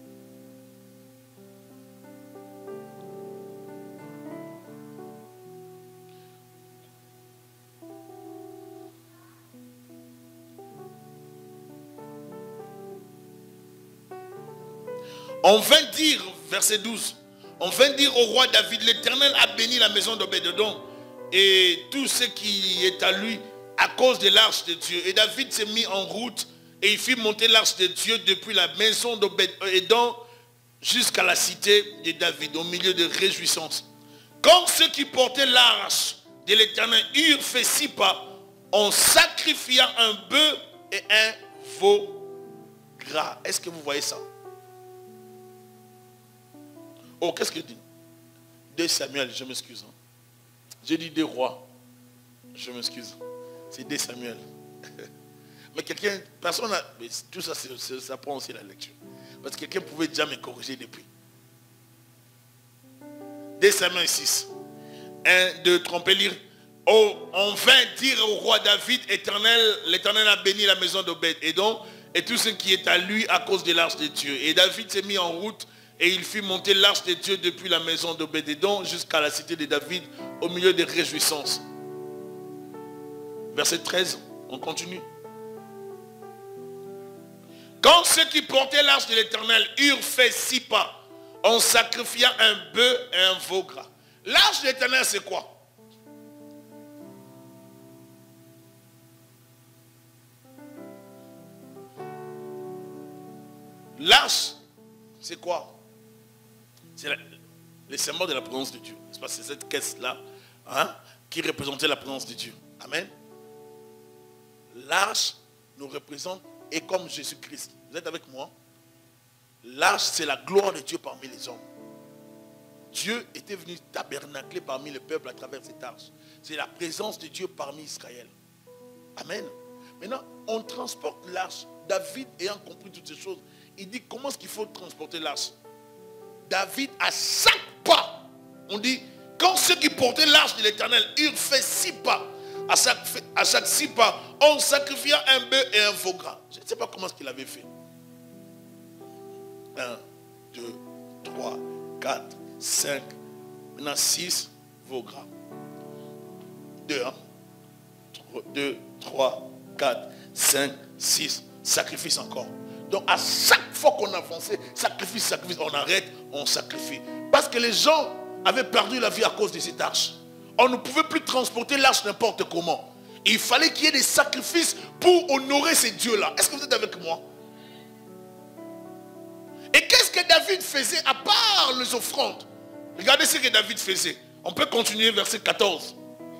On vint dire, verset 12, on vint dire au roi David, l'Éternel a béni la maison d'Obed-Édom et tout ce qui est à lui à cause de l'arche de Dieu. Et David s'est mis en route et il fit monter l'arche de Dieu depuis la maison d'Obed-Édom jusqu'à la cité de David, au milieu de réjouissances. Quand ceux qui portaient l'arche de l'Éternel eurent fait 6 pas, on sacrifia un bœuf et un veau gras. Est-ce que vous voyez ça? Oh, qu'est-ce que dit? 2 Samuel, je m'excuse. Hein. J'ai dit 2 Rois. Je m'excuse. C'est 2 Samuel. Mais quelqu'un, personne n'a... Tout ça, ça prend aussi la lecture. Parce que quelqu'un pouvait déjà me corriger depuis. 2 Samuel 6. 1, 2, trompez lire. Oh, on vint dire au roi David, l'Éternel a béni la maison d'Obed-Édom et tout ce qui est à lui à cause de l'arche de Dieu. Et David s'est mis en route et il fit monter l'arche de Dieu depuis la maison d'Obed-Édom jusqu'à la cité de David au milieu des réjouissances. Verset 13, On continue. Quand ceux qui portaient l'arche de l'Éternel eurent fait 6 pas, on sacrifia un bœuf et un veau gras. L'arche de l'Éternel, c'est quoi? L'arche, c'est quoi? C'est le symbole de la présence de Dieu. C'est cette caisse-là, hein, qui représentait la présence de Dieu. Amen. L'arche nous représente et comme Jésus-Christ. Vous êtes avec moi? L'arche, c'est la gloire de Dieu parmi les hommes. Dieu était venu tabernacler parmi le peuple à travers cette arche. C'est la présence de Dieu parmi Israël. Amen. Maintenant, on transporte l'arche. David, ayant compris toutes ces choses, il dit comment est-ce qu'il faut transporter l'arche. David, à chaque pas, on dit, quand ceux qui portaient l'arche de l'Éternel eurent fait 6 pas, à chaque 6 pas, on sacrifia un bœuf et un veau gras. Je ne sais pas comment est-ce qu'il avait fait. 1, 2, 3, 4, 5, maintenant 6 veaux gras. 2, 3, 4, 5, 6, sacrifice encore. Donc à chaque fois qu'on avançait, sacrifice, on arrête, on sacrifie. Parce que les gens avaient perdu la vie à cause de cette arche. On ne pouvait plus transporter l'arche n'importe comment. Il fallait qu'il y ait des sacrifices pour honorer ces dieux-là. Est-ce que vous êtes avec moi? Et qu'est-ce que David faisait à part les offrandes? Regardez ce que David faisait. On peut continuer verset 14.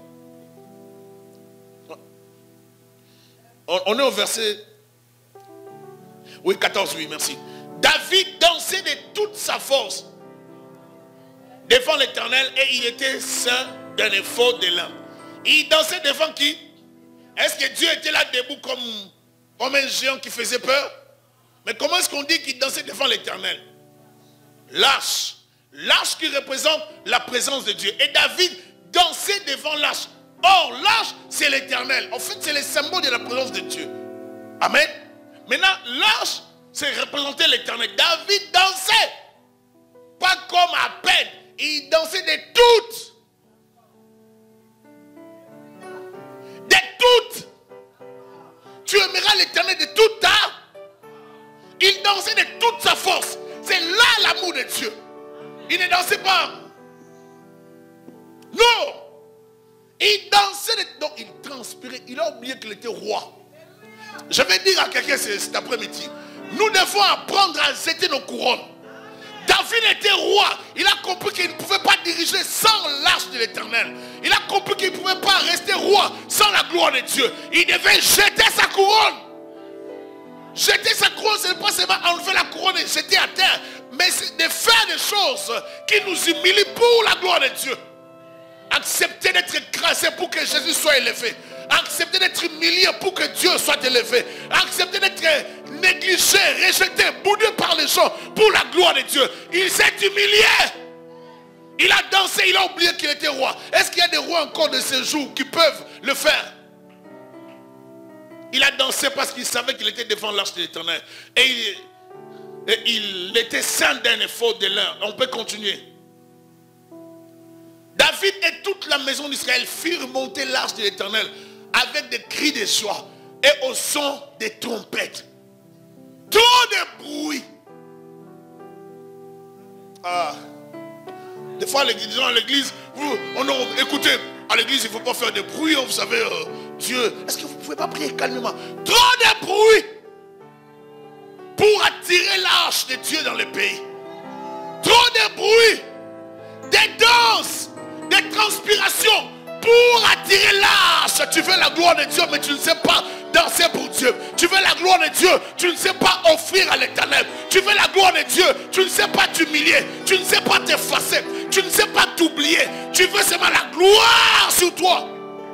On est au verset... Oui, 14, oui, merci. David dansait de toute sa force devant l'Éternel et il était saint d'un éphod de lin. Il dansait devant qui? Est-ce que Dieu était là debout comme un géant qui faisait peur? Mais comment est-ce qu'on dit qu'il dansait devant l'Éternel? L'arche. L'arche qui représente la présence de Dieu. Et David dansait devant l'arche. Or, l'arche, c'est l'Éternel. En fait, c'est le symbole de la présence de Dieu. Amen. Maintenant, l'arche, c'est représenter l'Éternel. David dansait. Pas comme à peine. Il dansait de toutes. De toutes. Tu aimeras l'Éternel de toute ta. Il dansait de toute sa force. C'est là l'amour de Dieu. Il ne dansait pas. Non. Il dansait. Donc il transpirait. Il a oublié qu'il était roi. Je vais dire à quelqu'un cet après-midi. Nous devons apprendre à jeter nos couronnes. David était roi. Il a compris qu'il ne pouvait pas diriger sans l'arche de l'Éternel. Il a compris qu'il ne pouvait pas rester roi sans la gloire de Dieu. Il devait jeter sa couronne. Jeter sa couronne, ce n'est pas seulement enlever la couronne et jeter à terre, mais c'est de faire des choses qui nous humilient pour la gloire de Dieu. Accepter d'être écrasé pour que Jésus soit élevé. Accepter d'être humilié pour que Dieu soit élevé. Accepter d'être négligé, rejeté, boudé par les gens pour la gloire de Dieu. Il s'est humilié. Il a dansé, il a oublié qu'il était roi. Est-ce qu'il y a des rois encore de ces jours qui peuvent le faire? Il a dansé parce qu'il savait qu'il était devant l'arche de l'Éternel. Et il était saint d'un éphod de lin. On peut continuer. David et toute la maison d'Israël firent monter l'arche de l'Éternel avec des cris de joie et au son des trompettes. Trop de bruit. Ah. Des fois, les gens à l'église, écoutez, à l'église, il ne faut pas faire de bruit, vous savez, Dieu. Est-ce que vous ne pouvez pas prier calmement? Trop de bruit pour attirer l'arche de Dieu dans le pays. Trop de bruit, des danses, des transpirations pour attirer l'arche. Tu veux la gloire de Dieu, mais tu ne sais pas danser pour Dieu. Tu veux la gloire de Dieu, tu ne sais pas offrir à l'Éternel. Tu veux la gloire de Dieu, tu ne sais pas t'humilier. Tu ne sais pas t'effacer. Tu ne sais pas t'oublier. Tu veux seulement la gloire sur toi.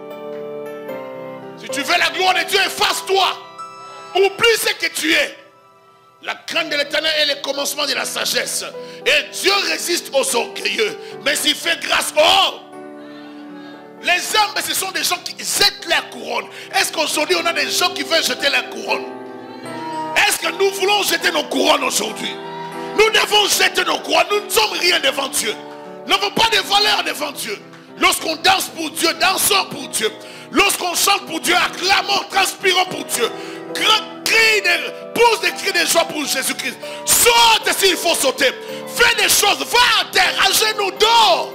Si tu veux la gloire de Dieu, efface-toi. Oublie ce que tu es. La crainte de l'Éternel est le commencement de la sagesse. Et Dieu résiste aux orgueilleux. Mais il fait grâce aux... Les hommes, ce sont des gens qui jettent leur couronne. Est-ce qu'aujourd'hui, on a des gens qui veulent jeter leur couronne? Est-ce que nous voulons jeter nos couronnes aujourd'hui? Nous devons jeter nos couronnes. Nous ne sommes rien devant Dieu. Nous n'avons pas de valeur devant Dieu. Lorsqu'on danse pour Dieu, dansons pour Dieu. Lorsqu'on chante pour Dieu, acclamons, transpirons pour Dieu. Pousse des cris de joie pour Jésus-Christ. Saute s'il faut sauter. Fais des choses. Va à terre, à genoux, dors.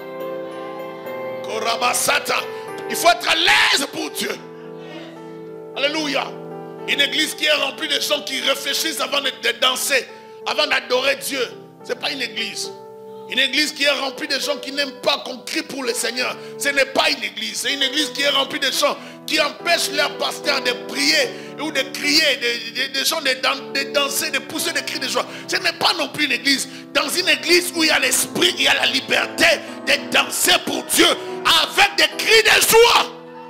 Il faut être à l'aise pour Dieu. Alléluia. Une église qui est remplie de gens qui réfléchissent avant de danser, avant d'adorer Dieu. Ce n'est pas une église. Une église qui est remplie de gens qui n'aiment pas qu'on crie pour le Seigneur. Ce n'est pas une église. C'est une église qui est remplie de gens qui empêchent leur pasteur de prier ou de crier, des gens de danser, de pousser des cris de joie. Ce n'est pas non plus une église. Dans une église où il y a l'esprit, il y a la liberté de danser pour Dieu avec des cris de joie.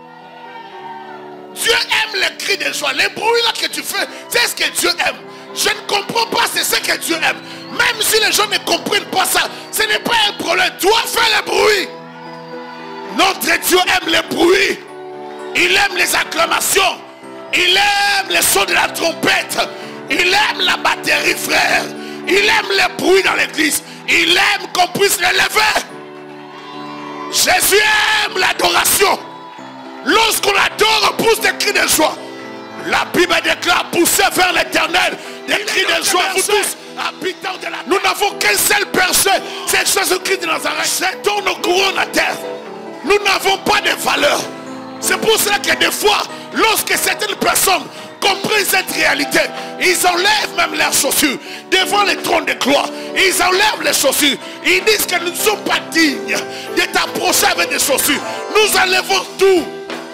Dieu aime les cris de joie. Les bruits là que tu fais, c'est ce que Dieu aime. Je ne comprends pas, c'est ce que Dieu aime. Même si les gens ne comprennent pas ça, ce n'est pas un problème. Toi, fais le bruit. Notre Dieu aime les bruits. Il aime les acclamations. Il aime les sons de la trompette. Il aime la batterie, frère. Il aime les bruits dans l'église. Il aime qu'on puisse les lever. Jésus aime l'adoration. Lorsqu'on adore, on pousse des cris de joie. La Bible déclare pousser vers l'éternel des cris de joie. Vous tous, habitants de la terre. Nous n'avons qu'un seul berger, c'est Jésus-Christ de Nazareth. Jetons nos couronnes à terre. Nous n'avons pas de valeur. C'est pour cela que des fois, lorsque certaines personnes comprennent cette réalité, ils enlèvent même leurs chaussures devant le trône de gloire. Ils enlèvent les chaussures. Ils disent que nous ne sommes pas dignes de t'approcher avec des chaussures. Nous enlevons tout.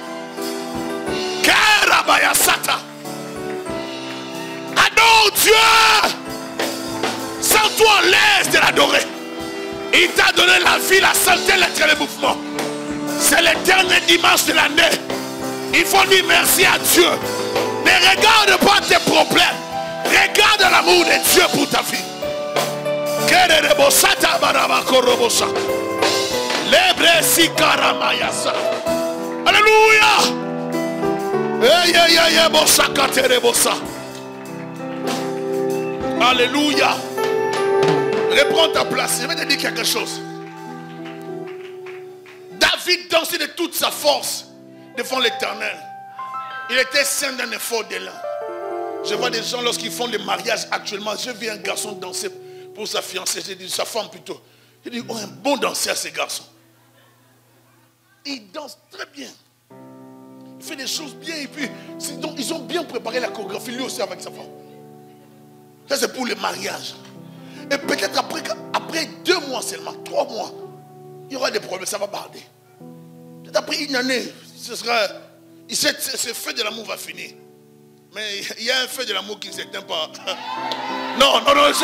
Adore Dieu. Sens-toi à l'aise de l'adorer. Il t'a donné la vie, la santé, le mouvement. C'est le dernier dimanche de l'année. Il faut dire merci à Dieu. Ne regarde pas tes problèmes. Regarde l'amour de Dieu pour ta vie. Alléluia. Alléluia. Reprends ta place. Je vais te dire quelque chose. David dansait de toute sa force devant l'Éternel. Il était saint d'un effort d'élan. Je vois des gens lorsqu'ils font des mariages actuellement. Je vis un garçon danser pour sa fiancée. J'ai dit sa femme plutôt. J'ai dit, oh, un bon danseur ce garçon. Il danse très bien. Il fait des choses bien et puis donc, ils ont bien préparé la chorégraphie lui aussi avec sa femme. Ça c'est pour le mariage. Et peut-être après 2 mois seulement, 3 mois, il y aura des problèmes, ça va barder. Peut-être après une année, ce feu de l'amour va finir. Mais il y a un feu de l'amour qui ne s'éteint pas. Non,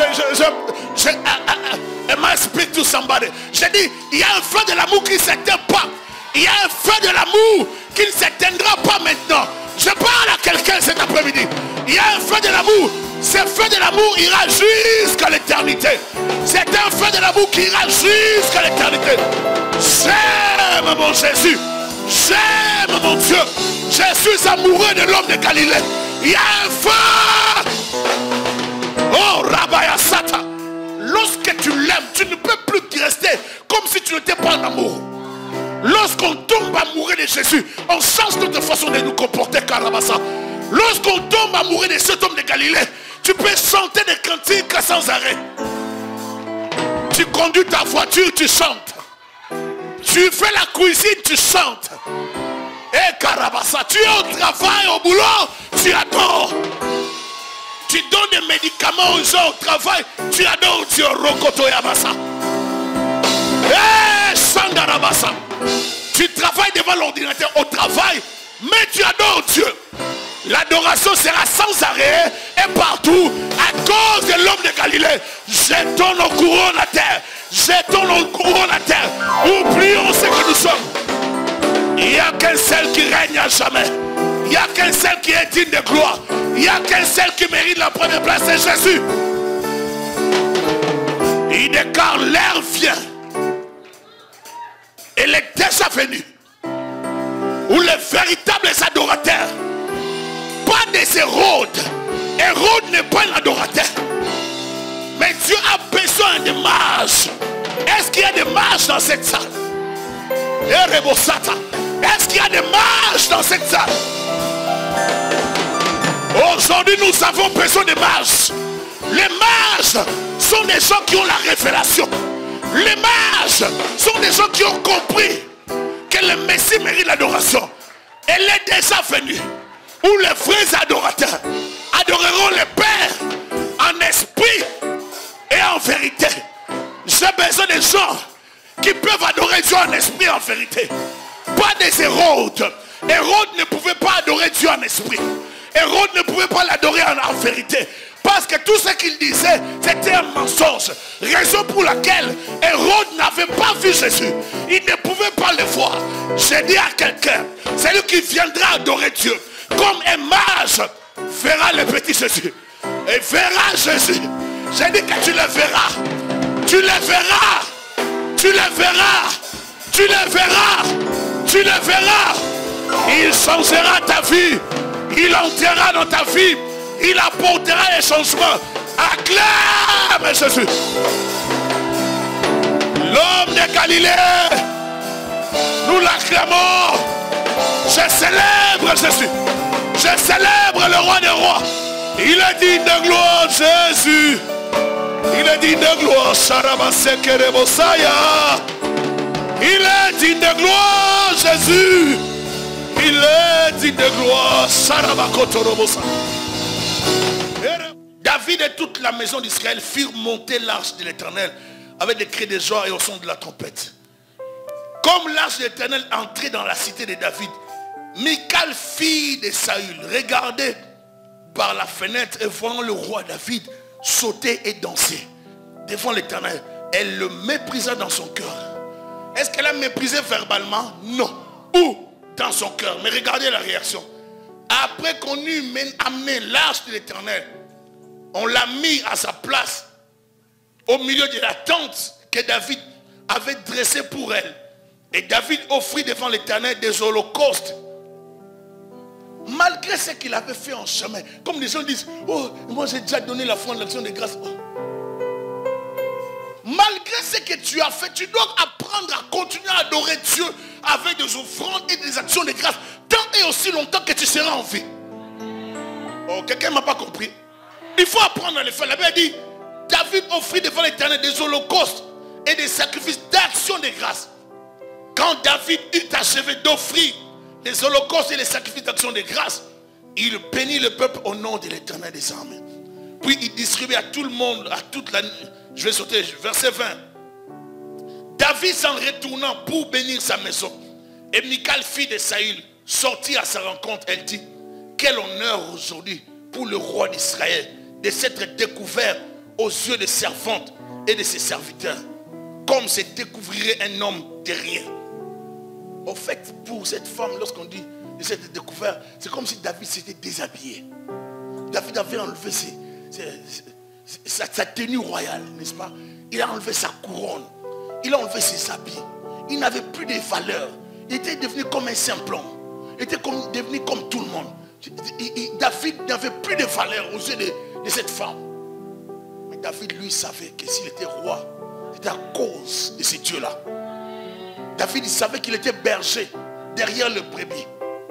I must speak to somebody. J'ai dit, il y a un feu de l'amour qui ne s'éteint pas. Il y a un feu de l'amour qui ne s'éteindra pas maintenant. Je parle à quelqu'un cet après-midi. Il y a un feu de l'amour. Ce feu de l'amour ira jusqu'à l'éternité. C'est un feu de l'amour qui ira jusqu'à l'éternité. J'aime mon Jésus. J'aime mon Dieu. Je suis amoureux de l'homme de Galilée. Il y a un feu. Oh, Rabaya Sata. Lorsque tu l'aimes, tu ne peux plus rester comme si tu n'étais pas en amour. Lorsqu'on tombe amoureux de Jésus, on change notre façon de nous comporter, Karabassa. Lorsqu'on tombe amoureux de cet homme de Galilée, tu peux chanter des cantiques sans arrêt. Tu conduis ta voiture, tu chantes. Tu fais la cuisine, tu chantes. Et Karabassa, tu es au travail, au boulot, tu adores. Tu donnes des médicaments aux gens au travail, tu adores Dieu. Rokoto Yabassa. Et Sandarabassa. Tu travailles devant l'ordinateur au travail, mais tu adores Dieu. L'adoration sera sans arrêt et partout à cause de l'homme de Galilée. Jetons nos couronnes à terre. Jetons nos couronnes à terre. Oublions ce que nous sommes. Il n'y a qu'un seul qui règne à jamais. Il n'y a qu'un seul qui est digne de gloire. Il n'y a qu'un seul qui mérite la première place, c'est Jésus. Il déclare l'heure vient. Elle est déjà venue. Où les véritables adorateurs, pas des Hérodes. Hérode n'est pas un adorateur. Mais Dieu a besoin de mages. Est-ce qu'il y a des mages dans cette salle? Est-ce qu'il y a des mages dans cette salle? Aujourd'hui, nous avons besoin de mages. Les mages sont des gens qui ont la révélation. Les mages sont des gens qui ont compris que le Messie mérite l'adoration. Elle est déjà venue. Où les vrais adorateurs adoreront le Père en esprit et en vérité. J'ai besoin des gens qui peuvent adorer Dieu en esprit et en vérité. Pas des Hérodes. Hérode ne pouvait pas adorer Dieu en esprit. Hérode ne pouvait pas l'adorer en vérité. Parce que tout ce qu'il disait, c'était un mensonge. Raison pour laquelle Hérode n'avait pas vu Jésus. Il ne pouvait pas le voir. J'ai dit à quelqu'un, c'est lui qui viendra adorer Dieu. Comme un mage verra le petit Jésus. Et verra Jésus. J'ai dit que tu le verras. Tu le verras. Tu le verras. Tu le verras. Tu le verras. Il changera ta vie. Il entrera dans ta vie. Il apportera les changements. Acclame Jésus. L'homme de Galilée. Nous l'acclamons. Je célèbre Jésus. Je célèbre le roi des rois. Il est digne de gloire Jésus. Il est digne de gloire. Il est digne de gloire Jésus. Il est digne de gloire. David et toute la maison d'Israël firent monter l'arche de l'Éternel avec des cris de joie et au son de la trompette. Comme l'arche de l'Éternel entrait dans la cité de David, Michal, fille de Saül, regardait par la fenêtre et voyant le roi David sauter et danser devant l'Éternel, elle le méprisa dans son cœur. Est-ce qu'elle a méprisé verbalement? Non. Où? Dans son cœur. Mais regardez la réaction. Après qu'on eut amené l'arche de l'Éternel, on l'a mis à sa place au milieu de la tente que David avait dressée pour elle. Et David offrit devant l'Éternel des holocaustes. Malgré ce qu'il avait fait en chemin. Comme les gens disent, oh, moi j'ai déjà donné la foi en l'action de grâce. Oh. Malgré ce que tu as fait, tu dois apprendre à continuer à adorer Dieu avec des offrandes et des actions de grâce. Tant et aussi longtemps que tu seras en vie. Oh, quelqu'un ne m'a pas compris. Il faut apprendre à le faire. La Bible dit, David offrit devant l'Éternel des holocaustes et des sacrifices d'action de grâce. Quand David eut achevé d'offrir les holocaustes et les sacrifices d'action de grâce, il bénit le peuple au nom de l'Éternel des armées. Puis il distribuait à tout le monde, à toute la... Je vais sauter, verset 20. David s'en retournant pour bénir sa maison. Et Michal, fille de Saül, sortit à sa rencontre. Elle dit, quel honneur aujourd'hui pour le roi d'Israël de s'être découvert aux yeux des servantes et de ses serviteurs. Comme se découvrirait un homme de rien. Au fait, pour cette femme, lorsqu'on dit de s'être découvert, c'est comme si David s'était déshabillé. David avait enlevé sa tenue royale, n'est-ce pas? Il a enlevé sa couronne. Il a enlevé ses habits. Il n'avait plus de valeur. Il était devenu comme un simple homme. Il était devenu comme tout le monde. David n'avait plus de valeur aux yeux de cette femme. Mais David, lui, savait que s'il était roi, c'était à cause de ce Dieu-là. David, il savait qu'il était berger derrière le brebis.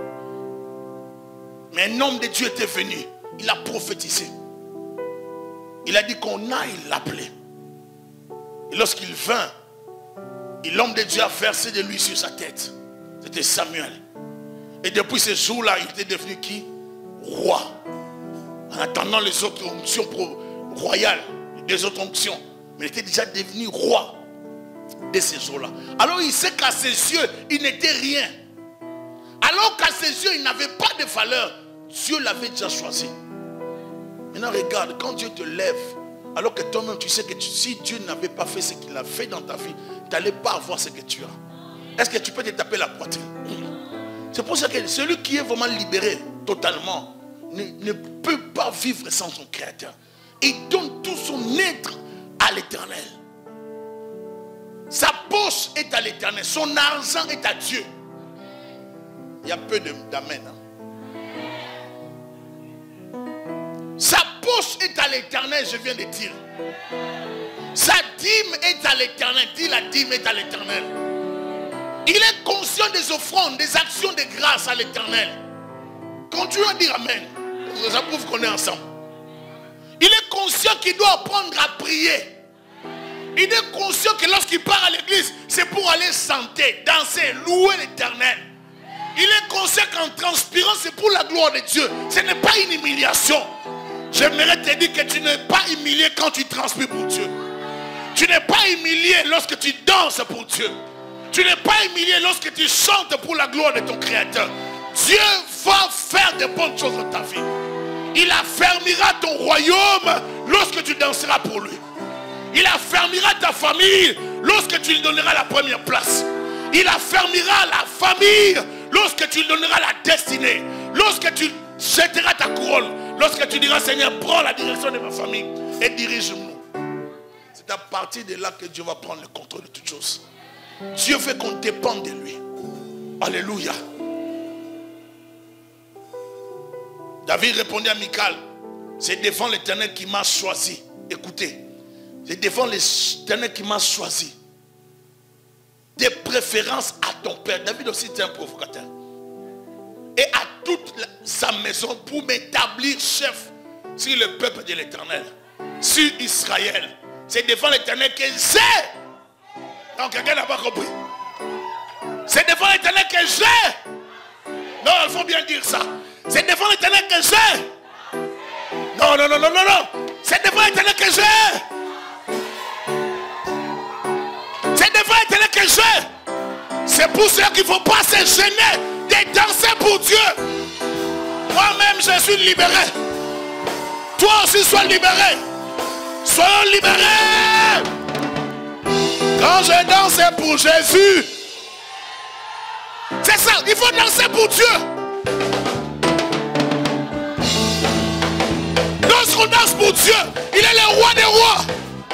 Mais un homme de Dieu était venu. Il a prophétisé. Il a dit qu'on aille l'appeler. Et lorsqu'il vint, l'homme de Dieu a versé de l'huile sur sa tête. C'était Samuel. Et depuis ce jour-là, il était devenu qui? Roi. En attendant les autres onctions royales, les autres onctions. Mais il était déjà devenu roi de ces jours-là. Alors il sait qu'à ses yeux, il n'était rien. Alors qu'à ses yeux, il n'avait pas de valeur. Dieu l'avait déjà choisi. Maintenant regarde, quand Dieu te lève, alors que toi-même tu sais que si Dieu n'avait pas fait ce qu'il a fait dans ta vie, tu n'allais pas avoir ce que tu as. Est-ce que tu peux te taper la poitrine? C'est pour ça que celui qui est vraiment libéré totalement ne peut pas vivre sans son Créateur. Il donne tout son être à l'Éternel. Sa poche est à l'Éternel. Son argent est à Dieu. Il y a peu d'amen. Sa poche est à l'Éternel, je viens de dire. Sa dîme est à l'Éternel. Dis, la dîme est à l'Éternel. Il est conscient des offrandes, des actions de grâce à l'Éternel. Continue à dire Amen. Ça prouve qu'on est ensemble. Il est conscient qu'il doit apprendre à prier. Il est conscient que lorsqu'il part à l'église, c'est pour aller chanter, danser, louer l'Éternel. Il est conscient qu'en transpirant, c'est pour la gloire de Dieu. Ce n'est pas une humiliation. J'aimerais te dire que tu n'es pas humilié quand tu transpires pour Dieu. Tu n'es pas humilié lorsque tu danses pour Dieu. Tu n'es pas humilié lorsque tu chantes pour la gloire de ton Créateur. Dieu va faire de bonnes choses dans ta vie. Il affermira ton royaume lorsque tu danseras pour lui. Il affermira ta famille lorsque tu lui donneras la première place. Il affermira la famille lorsque tu lui donneras la destinée. Lorsque tu jetteras ta couronne. Lorsque tu diras Seigneur, prends la direction de ma famille et dirige-nous. C'est à partir de là que Dieu va prendre le contrôle de toutes choses. Dieu fait qu'on dépende de lui. Alléluia. David répondait à Michal, c'est devant l'Éternel qui m'a choisi. Écoutez, c'est devant l'Éternel qui m'a choisi. Des préférences à ton père. David aussi était un provocateur. Et à toute sa maison pour m'établir chef sur le peuple de l'Éternel, sur Israël. C'est devant l'Éternel que j'ai. Non, quelqu'un n'a pas compris. C'est devant l'Éternel que j'ai. Non, il faut bien dire ça. C'est devant l'Éternel que j'ai. Non, non, non, non, non, non. C'est devant l'Éternel que j'ai. C'est devant l'Éternel que j'ai. C'est pour cela qu'il ne faut pas se gêner de danser pour Dieu. Moi-même, je suis libéré. Toi aussi, sois libéré. Soyons libérés. Quand je dansais pour Jésus, c'est ça, il faut danser pour Dieu. Lorsqu'on danse pour Dieu, il est le roi des rois.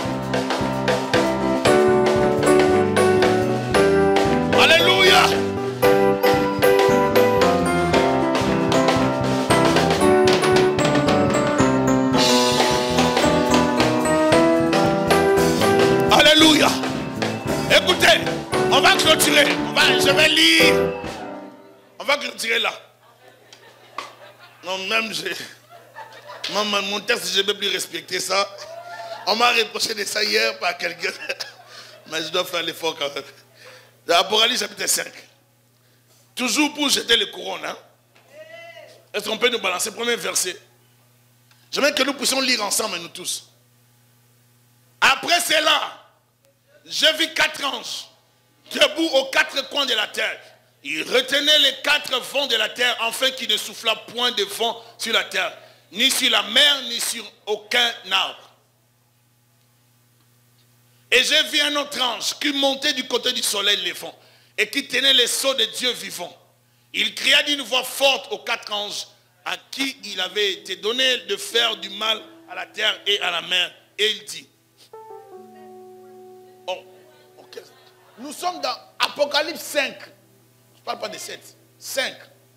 Alléluia. Alléluia. Écoutez, on va clôturer. Je vais lire. On va clôturer là. Non, même mon texte, je ne peux plus respecter ça. On m'a reproché de ça hier par quelqu'un. Mais je dois faire l'effort quand même. Apocalypse chapitre 5. Toujours pour jeter les couronnes. Hein? Est-ce qu'on peut nous balancer? Premier verset. J'aimerais que nous puissions lire ensemble, nous tous. Après cela, j'ai vu 4 anges debout aux 4 coins de la terre. Ils retenaient les 4 vents de la terre afin qu'il ne soufflât point de vent sur la terre, ni sur la mer, ni sur aucun arbre. Et j'ai vu un autre ange qui montait du côté du soleil levant et qui tenait les sceaux de Dieu vivant. Il cria d'une voix forte aux 4 anges à qui il avait été donné de faire du mal à la terre et à la mer. Et il dit, oh, okay. Nous sommes dans Apocalypse 5. Je ne parle pas de 7. 5.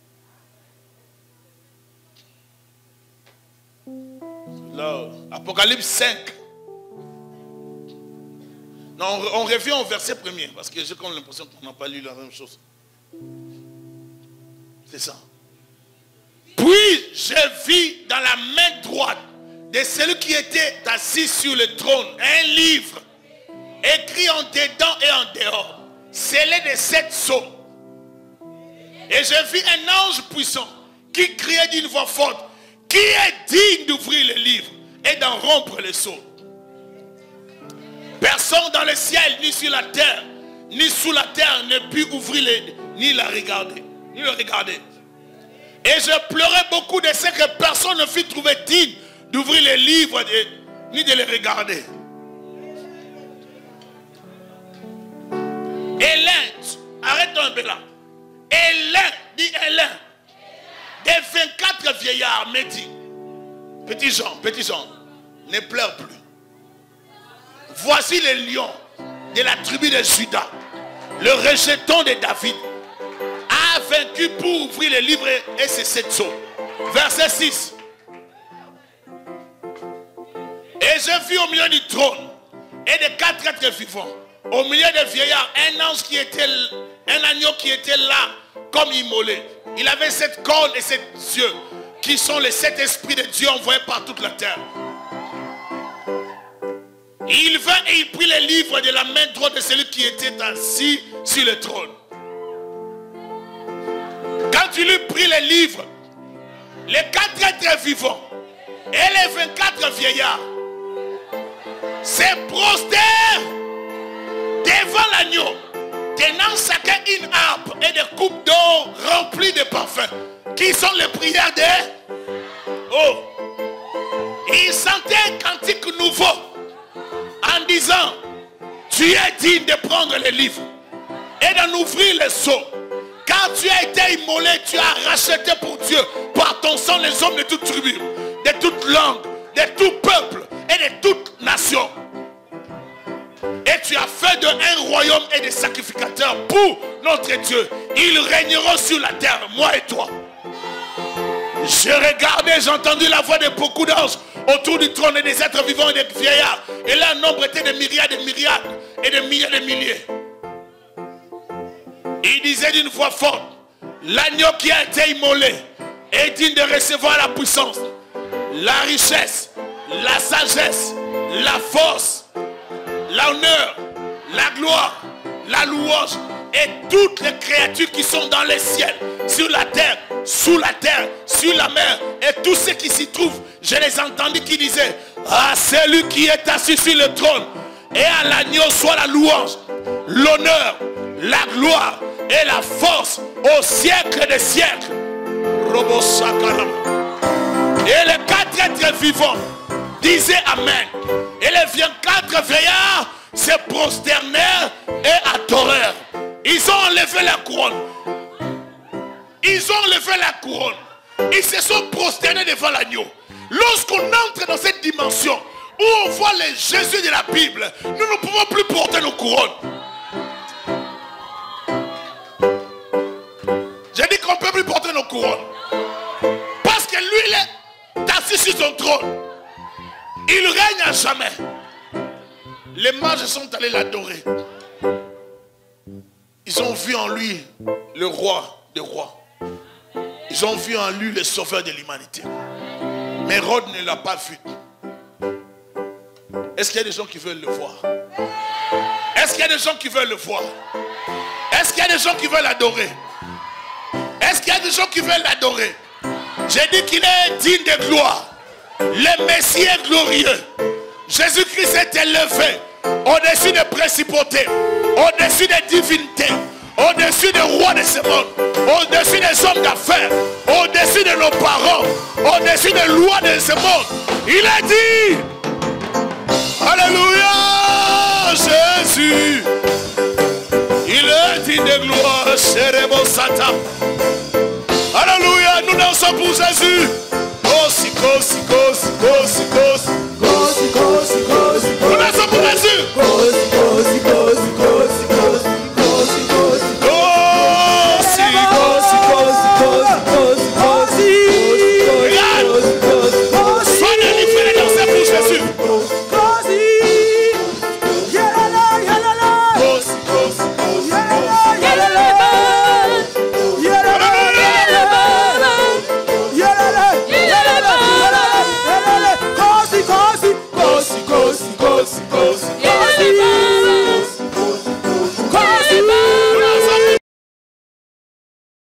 Là, Apocalypse 5. Non, on revient au verset premier, parce que j'ai comme l'impression qu'on n'a pas lu la même chose. C'est ça. Puis j'ai vu dans la main droite de celui qui était assis sur le trône un livre écrit en dedans et en dehors, scellé de 7 sceaux. Et j'ai vu un ange puissant qui criait d'une voix forte, qui est digne d'ouvrir le livre et d'en rompre les sceaux. Personne dans le ciel, ni sur la terre, ni sous la terre ne put ouvrir ni le regarder. Et je pleurais beaucoup de ce que personne ne fut trouvé digne d'ouvrir les livres ni de les regarder. Et l'un, arrête-toi un peu là. Et l'un, dit l'un, des 24 vieillards me dit, petit Jean, ne pleure plus. Voici le lion de la tribu de Juda, le rejeton de David, a vaincu pour ouvrir le livre et ses 7 sceaux. Verset 6. Et j'ai vu au milieu du trône et des 4 êtres vivants, au milieu des vieillards, un ange qui était Un agneau qui était là, comme immolé. Il avait 7 cornes et 7 yeux, qui sont les 7 esprits de Dieu envoyés par toute la terre. Il vint et il prit les livres de la main droite de celui qui était assis sur le trône. Quand il eut pris les livres, les 4 êtres vivants et les 24 vieillards se prostèrent devant l'agneau, tenant chacun une harpe et des coupes d'or remplies de parfums, qui sont les prières des... Oh! Ils chantaient un cantique nouveau en disant, tu es digne de prendre les livres et d'en ouvrir les sceaux, car tu as été immolé, tu as racheté pour Dieu par ton sang les hommes de toute tribu, de toute langue, de tout peuple et de toute nation. Et tu as fait d'eux un royaume et des sacrificateurs pour notre Dieu. Ils régneront sur la terre, moi et toi. J'ai regardé, j'ai entendu la voix de beaucoup d'anges autour du trône et des êtres vivants et des vieillards. Et là, un nombre était de myriades et myriades et de milliers de milliers. Il disait d'une voix forte, l'agneau qui a été immolé est digne de recevoir la puissance, la richesse, la sagesse, la force, l'honneur, la gloire, la louange et toutes les créatures qui sont dans les ciels, sur la terre, sous la terre, sur la mer et tous ceux qui s'y trouvent. Je les entendis qui disaient, à celui qui est assis sur le trône et à l'agneau soit la louange, l'honneur, la gloire et la force au siècle des siècles. Et les 4 êtres vivants disaient Amen. Et les 24 vieillards se prosternèrent et adorèrent. Ils ont enlevé la couronne. Ils ont enlevé la couronne. Ils se sont prosternés devant l'agneau. Lorsqu'on entre dans cette dimension où on voit les Jésus de la Bible, nous ne pouvons plus porter nos couronnes. J'ai dit qu'on ne peut plus porter nos couronnes. Parce que lui, il est assis sur son trône. Il règne à jamais. Les mages sont allés l'adorer. Ils ont vu en lui le roi des rois. Ils ont vu en lui le sauveur de l'humanité. Mais Hérode ne l'a pas vu. Est-ce qu'il y a des gens qui veulent le voir? Est-ce qu'il y a des gens qui veulent le voir? Est-ce qu'il y a des gens qui veulent l'adorer? Est-ce qu'il y a des gens qui veulent l'adorer? J'ai dit qu'il est digne de gloire. Le Messie est glorieux. Jésus-Christ est élevé au-dessus des principautés, au-dessus des divinités, au-dessus des rois de ce monde, au-dessus des hommes d'affaires, au-dessus de nos parents, au-dessus des lois de ce monde. Il a dit, alléluia, Jésus, il est digne de gloire, Sherebo Satan. Alléluia, nous dansons pour Jésus. Kosi, kosi, kosi, kosi, kosi.